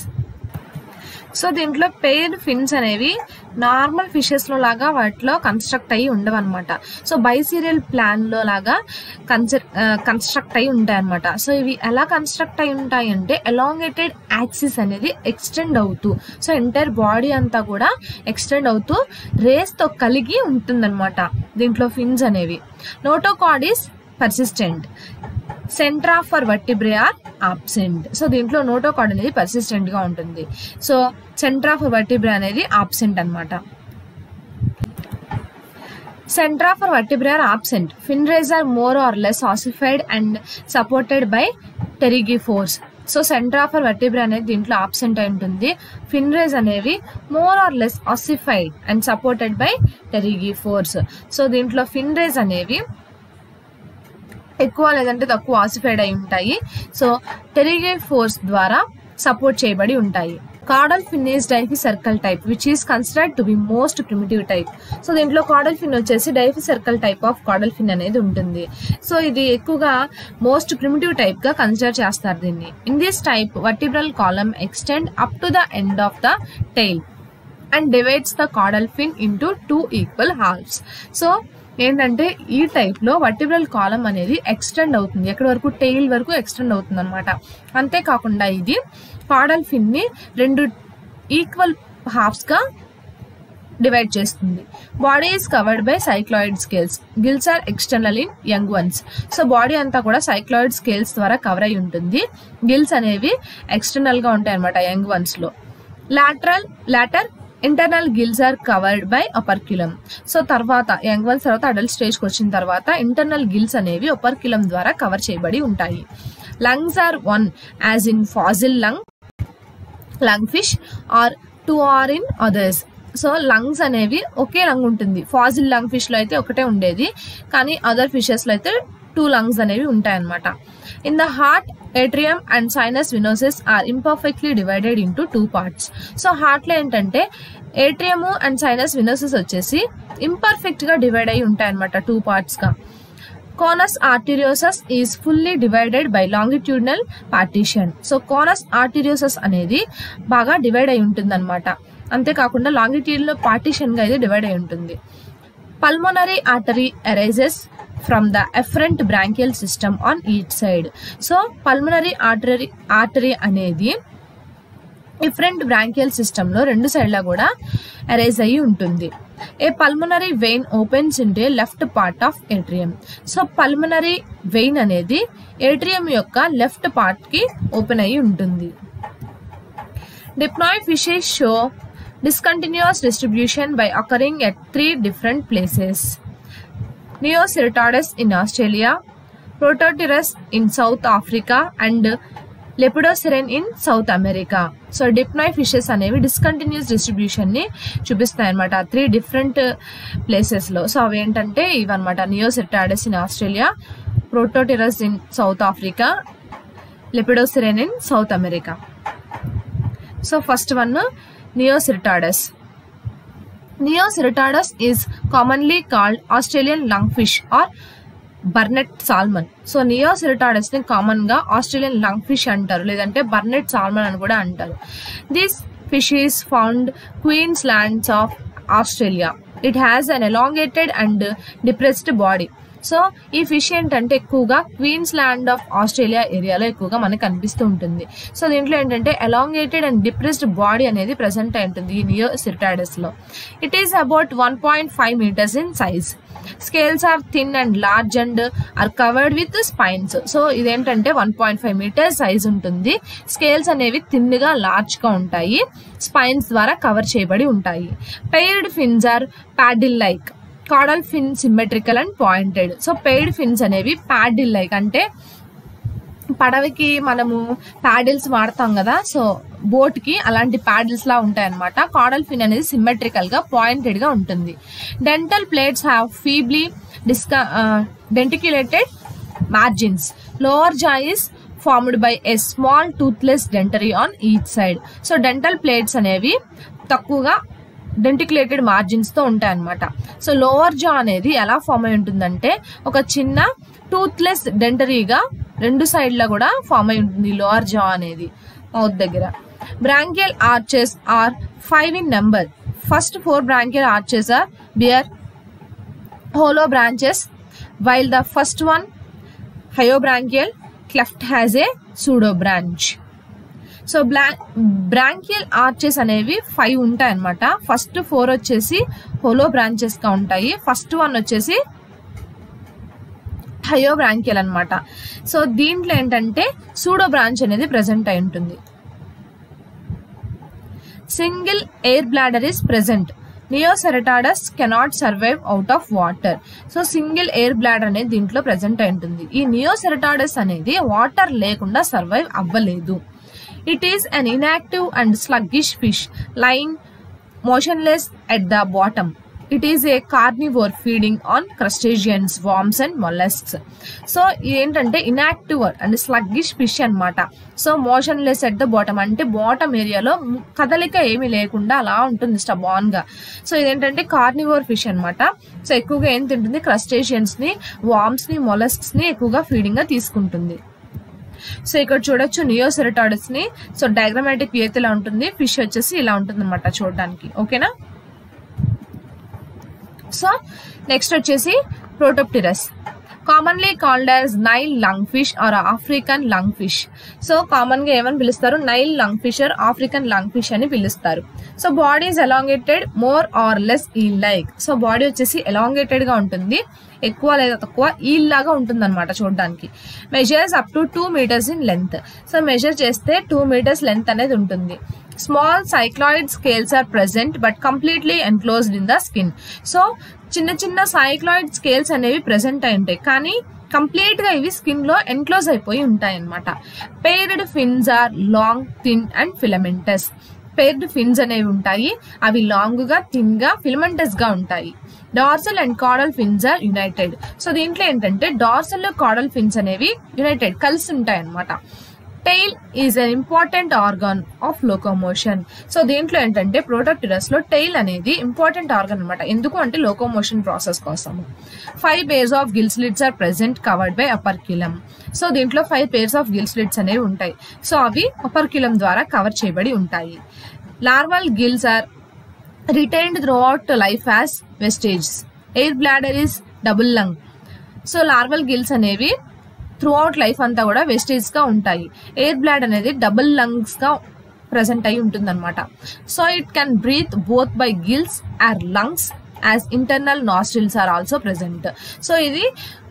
So దీంట్లో పెయిర్డ్ ఫిన్స్ అనేవి నార్మల్ ఫిషెస్ లో లాగా వాటిలో కన్స్ట్రక్ట్ అయ్యి ఉండవు అనమాట. సో బైసీరియల్ ప్లాన్ లో లాగా కన్స్ట్రక్ట్ అయి ఉంటాయి అనమాట. సో ఇవి ఎలా కన్స్ట్రక్ట్ అయి ఉంటాయి అంటే ఎలాంగేటెడ్ యాక్సిస్ అనేది ఎక్స్టెండ్ అవుతూ, సో ఎంటైర్ బాడీ అంతా కూడా ఎక్స్టెండ్ అవుతూ రేస్ తో కలిగి ఉంటుందన్నమాట దీంట్లో ఫిన్స్ అనేవి. Notochord is persistent. Centra for vertebrae are absent. So దీంట్లో నోటోకార్డ్ అనేది పర్సిస్టెంట్ గా ఉంటుంది. సో సెంట్రా ఫర్ వర్టిబ్రే అనేది ఆబ్సెంట్ అనమాట. Centra for vertebrae are absent. Fin rays are more or less ossified and supported by pterygophores. So centre of vertebra అనేది దీంట్లో ఆబ్సెంట్ అయి ఉంటుంది. ఫిన్ రేస్ అనేవి more or less ossified and supported by pterygiophores. So దీంట్లో ఫిన్ రేస్ అనేవి ఎక్కువ లేదంటే తక్కువ ఆసిఫైడ్ అయి ఉంటాయి. సో టెరిగి ఫోర్స్ ద్వారా సపోర్ట్ చేయబడి ఉంటాయి. Caudal fin is diphyscercal type, which is considered to be most primitive type. So దీంట్లో caudal fin వచ్చేసి diphyscercal type of caudal fin అనేది ఉంటుంది. సో ఇది ఎక్కువగా మోస్ట్ ప్రిమిటివ్ టైప్ గా కన్సిడర్ చేస్తారు దీన్ని. In this type vertebral column extend up to the end of the tail and divides the caudal fin into 2 equal halves. So ఏంటంటే ఈ టైప్ లో వర్టిబ్రల్ కాలమ్ అనేది ఎక్స్టెండ్ అవుతుంది, ఎక్కడి వరకు టెయిల్ వరకు ఎక్స్టెండ్ అవుతుంది అనమాట. అంతేకాకుండా ఇది కాడల్ ఫిన్ ని 2 ఈక్వల్ హాఫ్స్ గా డివైడ్ చేస్తుంది. Body is covered by cycloid scales. Gills are external in young ones. So body అంతా కూడా సైక్లాయిడ్ స్కేల్స్ ద్వారా కవర్ అయి ఉంటుంది. గిల్స్ అనేవి ఎక్స్టర్నల్ గా ఉంటాయి అనమాట యంగ్ వన్స్ లో. Later internal gills are covered by operculum. So తర్వాత యంగ్ వన్స్ తర్వాత అడల్ట్ స్టేజ్కి వచ్చిన తర్వాత ఇంటర్నల్ గిల్స్ అనేవి అపర్క్యులం ద్వారా కవర్ చేయబడి ఉంటాయి. Lungs are 1 as in fossil lung fish or 2 are in others. So lungs అనేవి ఒకే లంగ్ ఉంటుంది. ఫాసిల్ లంగ్ ఫిష్ లో అయితే ఒకటే ఉండేది, కానీ అదర్ ఫిషెస్ లో అయితే 2 లంగ్స్ అనేవి ఉంటాయన్నమాట. In the heart atrium and sinus venosus are imperfectly divided into 2 parts. So heart లో ఏంటంటే ఏట్రియం అండ్ సైనస్ వినోసస్ వచ్చేసి ఇంపర్ఫెక్ట్ గా డివైడ్ అయి ఉంటాయి అనమాట 2 పార్ట్స్ గా. Conus arteriosus is fully divided by longitudinal partition. So conus arteriosus అనేది బాగా డివైడ్ అయి ఉంటుంది అనమాట. అంతేకాకుండా లాంగిట్యూడినల్ పార్టీషన్ గా ఇది డివైడ్ అయి ఉంటుంది. Pulmonary artery arises from the efferent branchial system on each side. So pulmonary artery అనేది efferent branchial system లో 2 సైడ్ల కూడా అరైజ్ అయ్యి ఉంటుంది. A pulmonary vein opens into left part of atrium. So pulmonary vein అనేది ఏట్రియం యొక్క లెఫ్ట్ పార్ట్ కి ఓపెన్ అయ్యి ఉంటుంది. Dipnoid fishes show discontinuous distribution by occurring at 3 different places. Neoceratodus in Australia, Prototyrus in South Africa and Lepidosiren in South America. So Dipnoi fishes అనేవి డిస్కంటిన్యూస్ డిస్ట్రిబ్యూషన్ ని చూపిస్తాయి అనమాట 3 డిఫరెంట్ ప్లేసెస్ లో. సో అవి ఏంటంటే ఇవన్నమాట: Neoceratodus in Australia, Protopterus in South Africa, Lepidosiren in South America. So first one Neoceratodus. Neoceratodus is commonly called Australian lungfish or Burnet salmon. So Neoceratodus ని కామన్ గా ఆస్ట్రేలియన్ లంగ్ ఫిష్ అంటారు, లేదంటే బర్నెట్ సాల్మన్ అని కూడా అంటారు. This fish is found Queenslands of Australia. It has an elongated and depressed body. So ఈ ఫిష్ ఏంటంటే ఎక్కువగా క్వీన్స్లాండ్ ఆఫ్ ఆస్ట్రేలియా ఏరియాలో ఎక్కువగా మనకు కనిపిస్తూ ఉంటుంది. సో దీంట్లో ఏంటంటే ఎలాంగేటెడ్ అండ్ డిప్రెస్డ్ బాడీ అనేది ప్రెసెంట్ అయి ఉంటుంది ఈ నియోసెరాటోడస్ లో. It is about 1.5 meters in size. Scales are thin and large and are covered with spines. So ఇదేంటంటే 1.5 meters సైజ్ ఉంటుంది. స్కేల్స్ అనేవి థిన్ గా లార్జ్ గా ఉంటాయి, స్పైన్స్ ద్వారా కవర్ చేయబడి ఉంటాయి. Paired fins are paddle like. Caudal fin symmetrical and pointed. So paired fins అనేవి ప్యాడిల్ లైక్ అంటే పడవకి మనము ప్యాడిల్స్ వాడతాం కదా, సో బోట్ కి అలాంటి ప్యాడిల్స్ లా ఉంటాయి అనమాట. కాడల్ ఫిన్ అనేది సిమెట్రికల్ గా పాయింటెడ్ గా ఉంటుంది. Dental plates have feebly denticulated margins. Lower jaw is formed by a small toothless dentary on each side. So dental plates అనేవి తక్కువగా డెంటిక్యులేటెడ్ మార్జిన్స్ తో ఉంటాయి అనమాట. సో లోవర్ జా అనేది ఎలా ఫామ్ అయి ఉంటుందంటే ఒక చిన్న టూత్లెస్ డెంటరీగా 2 సైడ్ల కూడా ఫామ్ అయి ఉంటుంది లోవర్ జా అనేది మౌత్ దగ్గర. Branchial arches are 5 in number. First 4 branchial arches are bare hollow branches, while the first one hyobranchial cleft has a pseudo branch. So branchial arches అనేవి 5 ఉంటాయి అనమాట. ఫస్ట్ 4 వచ్చేసి హోలో బ్రాంచెస్ గా ఉంటాయి. ఫస్ట్ 1 వచ్చేసి హయోబ్రాంకియల్ అనమాట. సో దీంట్లో ఏంటంటే సూడో బ్రాంచ్ అనేది ప్రెసెంట్ అయి ఉంటుంది. Single air bladder is present. Neoceratodus cannot survive out of water. So single air bladder అనేది దీంట్లో ప్రెసెంట్ అయి ఉంటుంది. ఈ నియోసెరటాడస్ అనేది వాటర్ లేకుండా సర్వైవ్ అవ్వలేదు. It is an inactive and sluggish fish lying motionless at the bottom. It is a carnivore feeding on crustaceans, worms and mollusks. So ఏంటంటే ఇన్యాక్టివ్ అండ్ స్లగ్గిష్ ఫిష్ అన్నమాట. So motionless at the bottom అంటే బాటమ్ ఏరియాలో కదలిక ఏమీ లేకుండా అలా ఉంటుంది స్టబాన్ గా. సో ఇదేంటంటే కార్నివోర్ ఫిష్ అన్నమాట. సో ఎక్కువగా ఏం తింటుంది, క్రస్టేషియన్స్ ని, వార్మ్స్ ని, మొలస్క్స్ ని ఎక్కువగా ఫీడింగ్ గా తీసుకుంటుంది. సో ఇక్కడ చూడొచ్చు నియోసెరటాడస్ ని. సో డయాగ్రామాటిక్ వ్యూ అయితే ఇలా ఉంటుంది, ఫిష్ వచ్చేసి ఇలా ఉంటుంది అనమాట చూడడానికి. ఓకేనా. సో నెక్స్ట్ వచ్చేసి Protopterus, commonly called as Nile lung fish or African lung fish. So common గా ఏమని పిలుస్తారు, Nile lung fish or African lung fish అని పిలుస్తారు. So body is elongated more or less eel like. So body వచ్చేసి ఎలాంగేటెడ్ గా ఉంటుంది, ఎక్కువ లేదా తక్కువ ఈల్ లాగా ఉంటుంది అనమాట చూడడానికి. Measures up to 2 meters in length. So measure చేస్తే 2 meters లెంత్ అనేది ఉంటుంది. Small cycloid scales are present but completely enclosed in the skin. So చిన్న చిన్న సైక్లాయిడ్ స్కేల్స్ అనేవి ప్రెసెంట్ అయి ఉంటాయి, కానీ కంప్లీట్ గా ఇవి స్కిన్ లో ఎన్క్లోజ్ అయిపోయి ఉంటాయి అనమాట. Paired fins are long, thin and filamentous. Paired fins అనేవి ఉంటాయి, అవి లాంగ్ గా, థిన్ గా, ఫిలమెంటస్ గా ఉంటాయి. Dorsal and caudal fins are united. So దీంట్లో ఏంటంటే డార్సల్ కాడల్ ఫిన్స్ అనేవి యునైటెడ్ కలిసి ఉంటాయి అనమాట. Tail is an important organ of locomotion. So దీంట్లో ఏంటంటే ప్రోటోప్టిరస్ లో టెయిల్ అనేది ఇంపార్టెంట్ ఆర్గాన్ అనమాట. ఎందుకు అంటే లోకోమోషన్ ప్రాసెస్ కోసము. 5 pairs of gill slits are present covered by operculum. So దీంట్లో 5 pairs ఆఫ్ గిల్ స్లిట్స్ అనేవి ఉంటాయి. సో అవి అపర్క్యులం ద్వారా కవర్ చేయబడి ఉంటాయి. Larval gills are retained throughout life as vestige. Air bladder is double lung. So larval gills అనేవి త్రూ అవుట్ లైఫ్ అంతా కూడా వెస్టేజ్ గా ఉంటాయి. ఎయిర్ బ్లాడ్ అనేది డబుల్ లంగ్స్ గా ప్రెసెంట్ అయి ఉంటుంది అనమాట. So it can breathe both by gills or lungs as internal nostrils are also present. So ఇది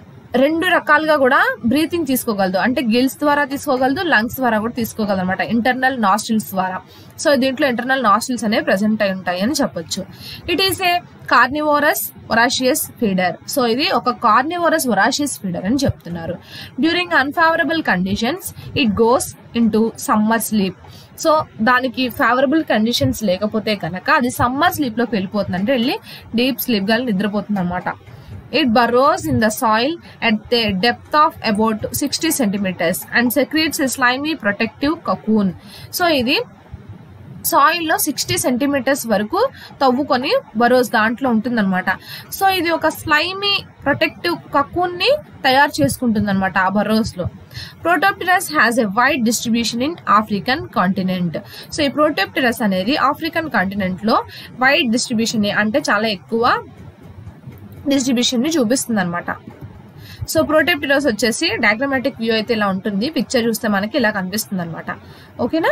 2 రకాలుగా కూడా బ్రీతింగ్ తీసుకోగలదు, అంటే గిల్స్ ద్వారా తీసుకోగలదు, లంగ్స్ ద్వారా కూడా తీసుకోగలదు అనమాట, ఇంటర్నల్ నాస్ట్రిల్స్ ద్వారా. సో దీంట్లో ఇంటర్నల్ నాస్ట్రిల్స్ అనేవి ప్రెసెంట్ అయి ఉంటాయి అని చెప్పొచ్చు. It is a carnivorous voracious feeder. So ఇది ఒక కార్నివోరస్ వొరాషియస్ ఫీడర్ అని చెప్తున్నారు. During unfavourable conditions it goes into summer sleep. So దానికి ఫేవరబుల్ కండిషన్స్ లేకపోతే కనుక అది సమ్మర్ స్లీప్ లోకి వెళ్ళిపోతుంది, అంటే వెళ్ళి డీప్ స్లీప్ గా నిద్రపోతుంది అనమాట. It burrows in the soil at the depth of about 60 centimeters and secretes a slimy protective cocoon. So ఇది సాయిల్ లో 60 centimeters వరకు తవ్వుకొని బరోస్ దాంట్లో ఉంటుంది అనమాట. సో ఇది ఒక స్లైమీ ప్రొటెక్టివ్ కకూన్ ని తయారు చేసుకుంటుంది అనమాట ఆ బరోస్ లో. Protopterus has a wide distribution in African continent. So ఈ ప్రోటోప్టిరస్ అనేది ఆఫ్రికన్ కాంటినెంట్ లో వైడ్ డిస్ట్రిబ్యూషన్ అంటే చాలా ఎక్కువ డిస్ట్రిబ్యూషన్ ని చూపిస్తుంది అనమాట. సో ప్రోటోప్టిరస్ వచ్చేసి డయాగ్రామాటిక్ వ్యూ అయితే ఇలా ఉంటుంది, పిక్చర్ చూస్తే మనకి ఇలా కనిపిస్తుంది అనమాట. ఓకేనా.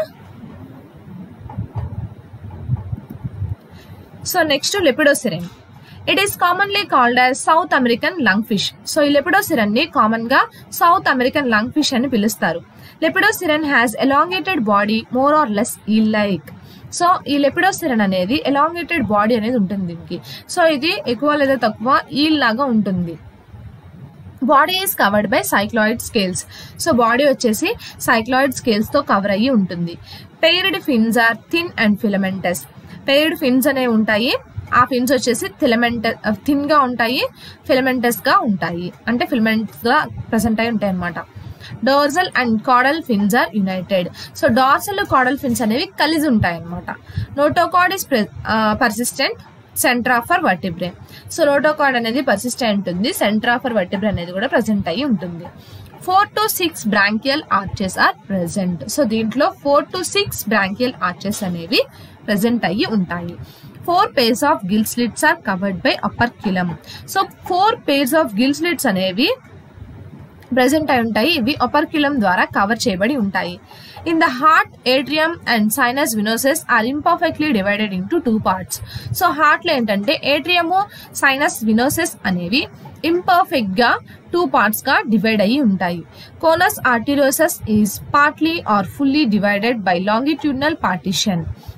So next Lepidosiren. It is commonly called as South American lung fish. So ఈ లెపిడోసిరెన్ ని కామన్ గా సౌత్ అమెరికన్ లంగ్ ఫిష్ అని పిలుస్తారు. Lepidosiren has elongated body more or less eel like. So ఈ లెపిడోసిరెన్ అనేది ఎలాంగేటెడ్ బాడీ అనేది ఉంటుంది దీనికి. సో ఇది ఎక్కువ లేదా తక్కువ ఈల్ లాగా ఉంటుంది. Body is covered by cycloid scales. So body వచ్చేసి సైక్లాయిడ్ స్కేల్స్ తో కవర్ అయ్యి ఉంటుంది. Paired fins are thin and filamentous. Paired fins అనేవి ఉంటాయి, ఆ ఫిన్స్ వచ్చేసి థిన్ గా ఉంటాయి, ఫిలమెంటస్ గా ఉంటాయి, అంటే ఫిలమెంట్స్ గా ప్రెసెంట్ అయి ఉంటాయి అనమాట. Dorsal and caudal fins are united. So dorsal caudal fins అనేవి కలిసి ఉంటాయి అనమాట. Notochord is persistent centra of vertebrae. So notochord అనేది పర్సిస్టెంట్ ఉంది, సెంట్రాఫర్ వర్టిబ్రే అనేది కూడా ప్రెసెంట్ అయ్యి ఉంటుంది. 4 to 6 branchial arches are present. So దీంట్లో 4 to 6 బ్రాంకియల్ ఆర్చెస్ అనేవి ప్రెసెంట్ అయ్యి ఉంటాయి. 4 pairs of gill slits are covered by operculum. So 4 pairs of gill slits అనేవి ప్రెసెంట్ అయి ఉంటాయి, ఇవి అపర్క్యులం ద్వారా కవర్ చేయబడి ఉంటాయి. In the heart, atrium and sinus venosus are imperfectly divided into 2 parts. So heart లో ఏంటంటే ఏట్రియము, సైనస్ వినోసెస్ అనేవి ఇంపర్ఫెక్ట్ గా 2 parts గా డివైడ్ అయ్యి ఉంటాయి. Conus arteriosus is partly or fully divided by longitudinal partition.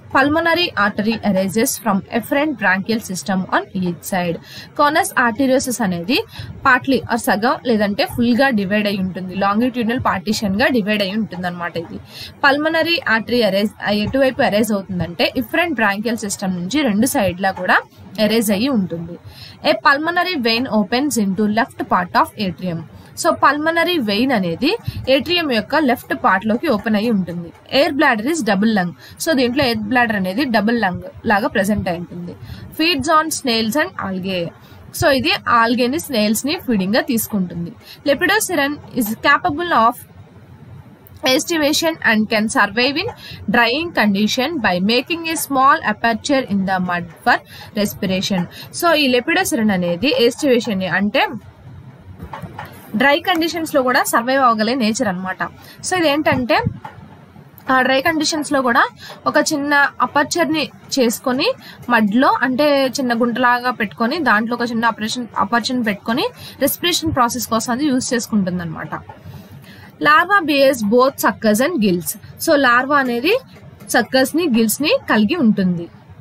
Pulmonary artery arises from efferent branchial system on each side. Conus arteriosus అనేది పార్ట్లీ ఆర్ సగం లేదంటే ఫుల్ గా డివైడ్ అయి ఉంటుంది, లాంగిట్యూడినల్ పార్టీషన్ గా డివైడ్ అయి ఉంటుంది అనమాట. ఇది పల్మనరీ ఆర్టరీ అరైజ్ ఎటువైపు అరైజ్ అవుతుందంటే ఇఫరెంట్ బ్రాంకియల్ సిస్టమ్ నుంచి రెండు సైడ్ లా కూడా అరైజ్ అయ్యి ఉంటుంది. A pulmonary vein opens into left part of atrium. So pulmonary vein అనేది ఏట్రియం యొక్క లెఫ్ట్ పార్ట్ లోకి ఓపెన్ అయ్యి ఉంటుంది. Air bladder is double lung. So దీంట్లో ఎయిర్ బ్లాడర్ అనేది డబుల్ లంగ్ లాగా ప్రెసెంట్ అయి ఉంటుంది. Feeds on snails and algae. So ఇది ఆల్గేని స్నేల్స్ ని ఫీడింగ్ గా తీసుకుంటుంది. Lepidosiren is capable of estivation and can survive in drying condition by making a small aperture in the mud for respiration. So ఈ లెపిడోసిరన్ అనేది ఎస్టివేషన్ అంటే డ్రై కండిషన్స్ లో కూడా సర్వైవ్ అవ్వగలే నేచర్ అనమాట. సో ఇదేంటంటే ఆ డ్రై కండిషన్స్ లో కూడా ఒక చిన్న అపర్చర్ ని చేసుకొని మడ్లో అంటే చిన్న గుంటలాగా పెట్టుకొని దాంట్లో ఒక చిన్న అపర్చర్ పెట్టుకొని రెస్పిరేషన్ ప్రాసెస్ కోసం అది యూజ్ చేసుకుంటుంది అనమాట. Larva bears both suckers and gills. So larva అనేది సక్కర్స్ ని గిల్స్ ని కలిగి ఉంటుంది.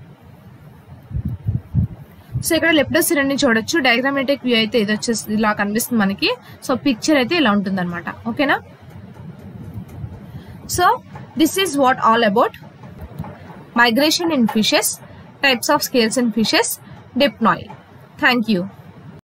సో ఇక్కడ లెప్టోసిరన్ ని చూడొచ్చు. డయాగ్రామేటిక్ వ్యూ అయితే ఇది వచ్చేసి ఇలా కనిపిస్తుంది మనకి. సో పిక్చర్ అయితే ఇలా ఉంటుంది అనమాట. ఓకేనా. So this is what all about migration in fishes, types of scales in fishes, Dipnoi. Thank you.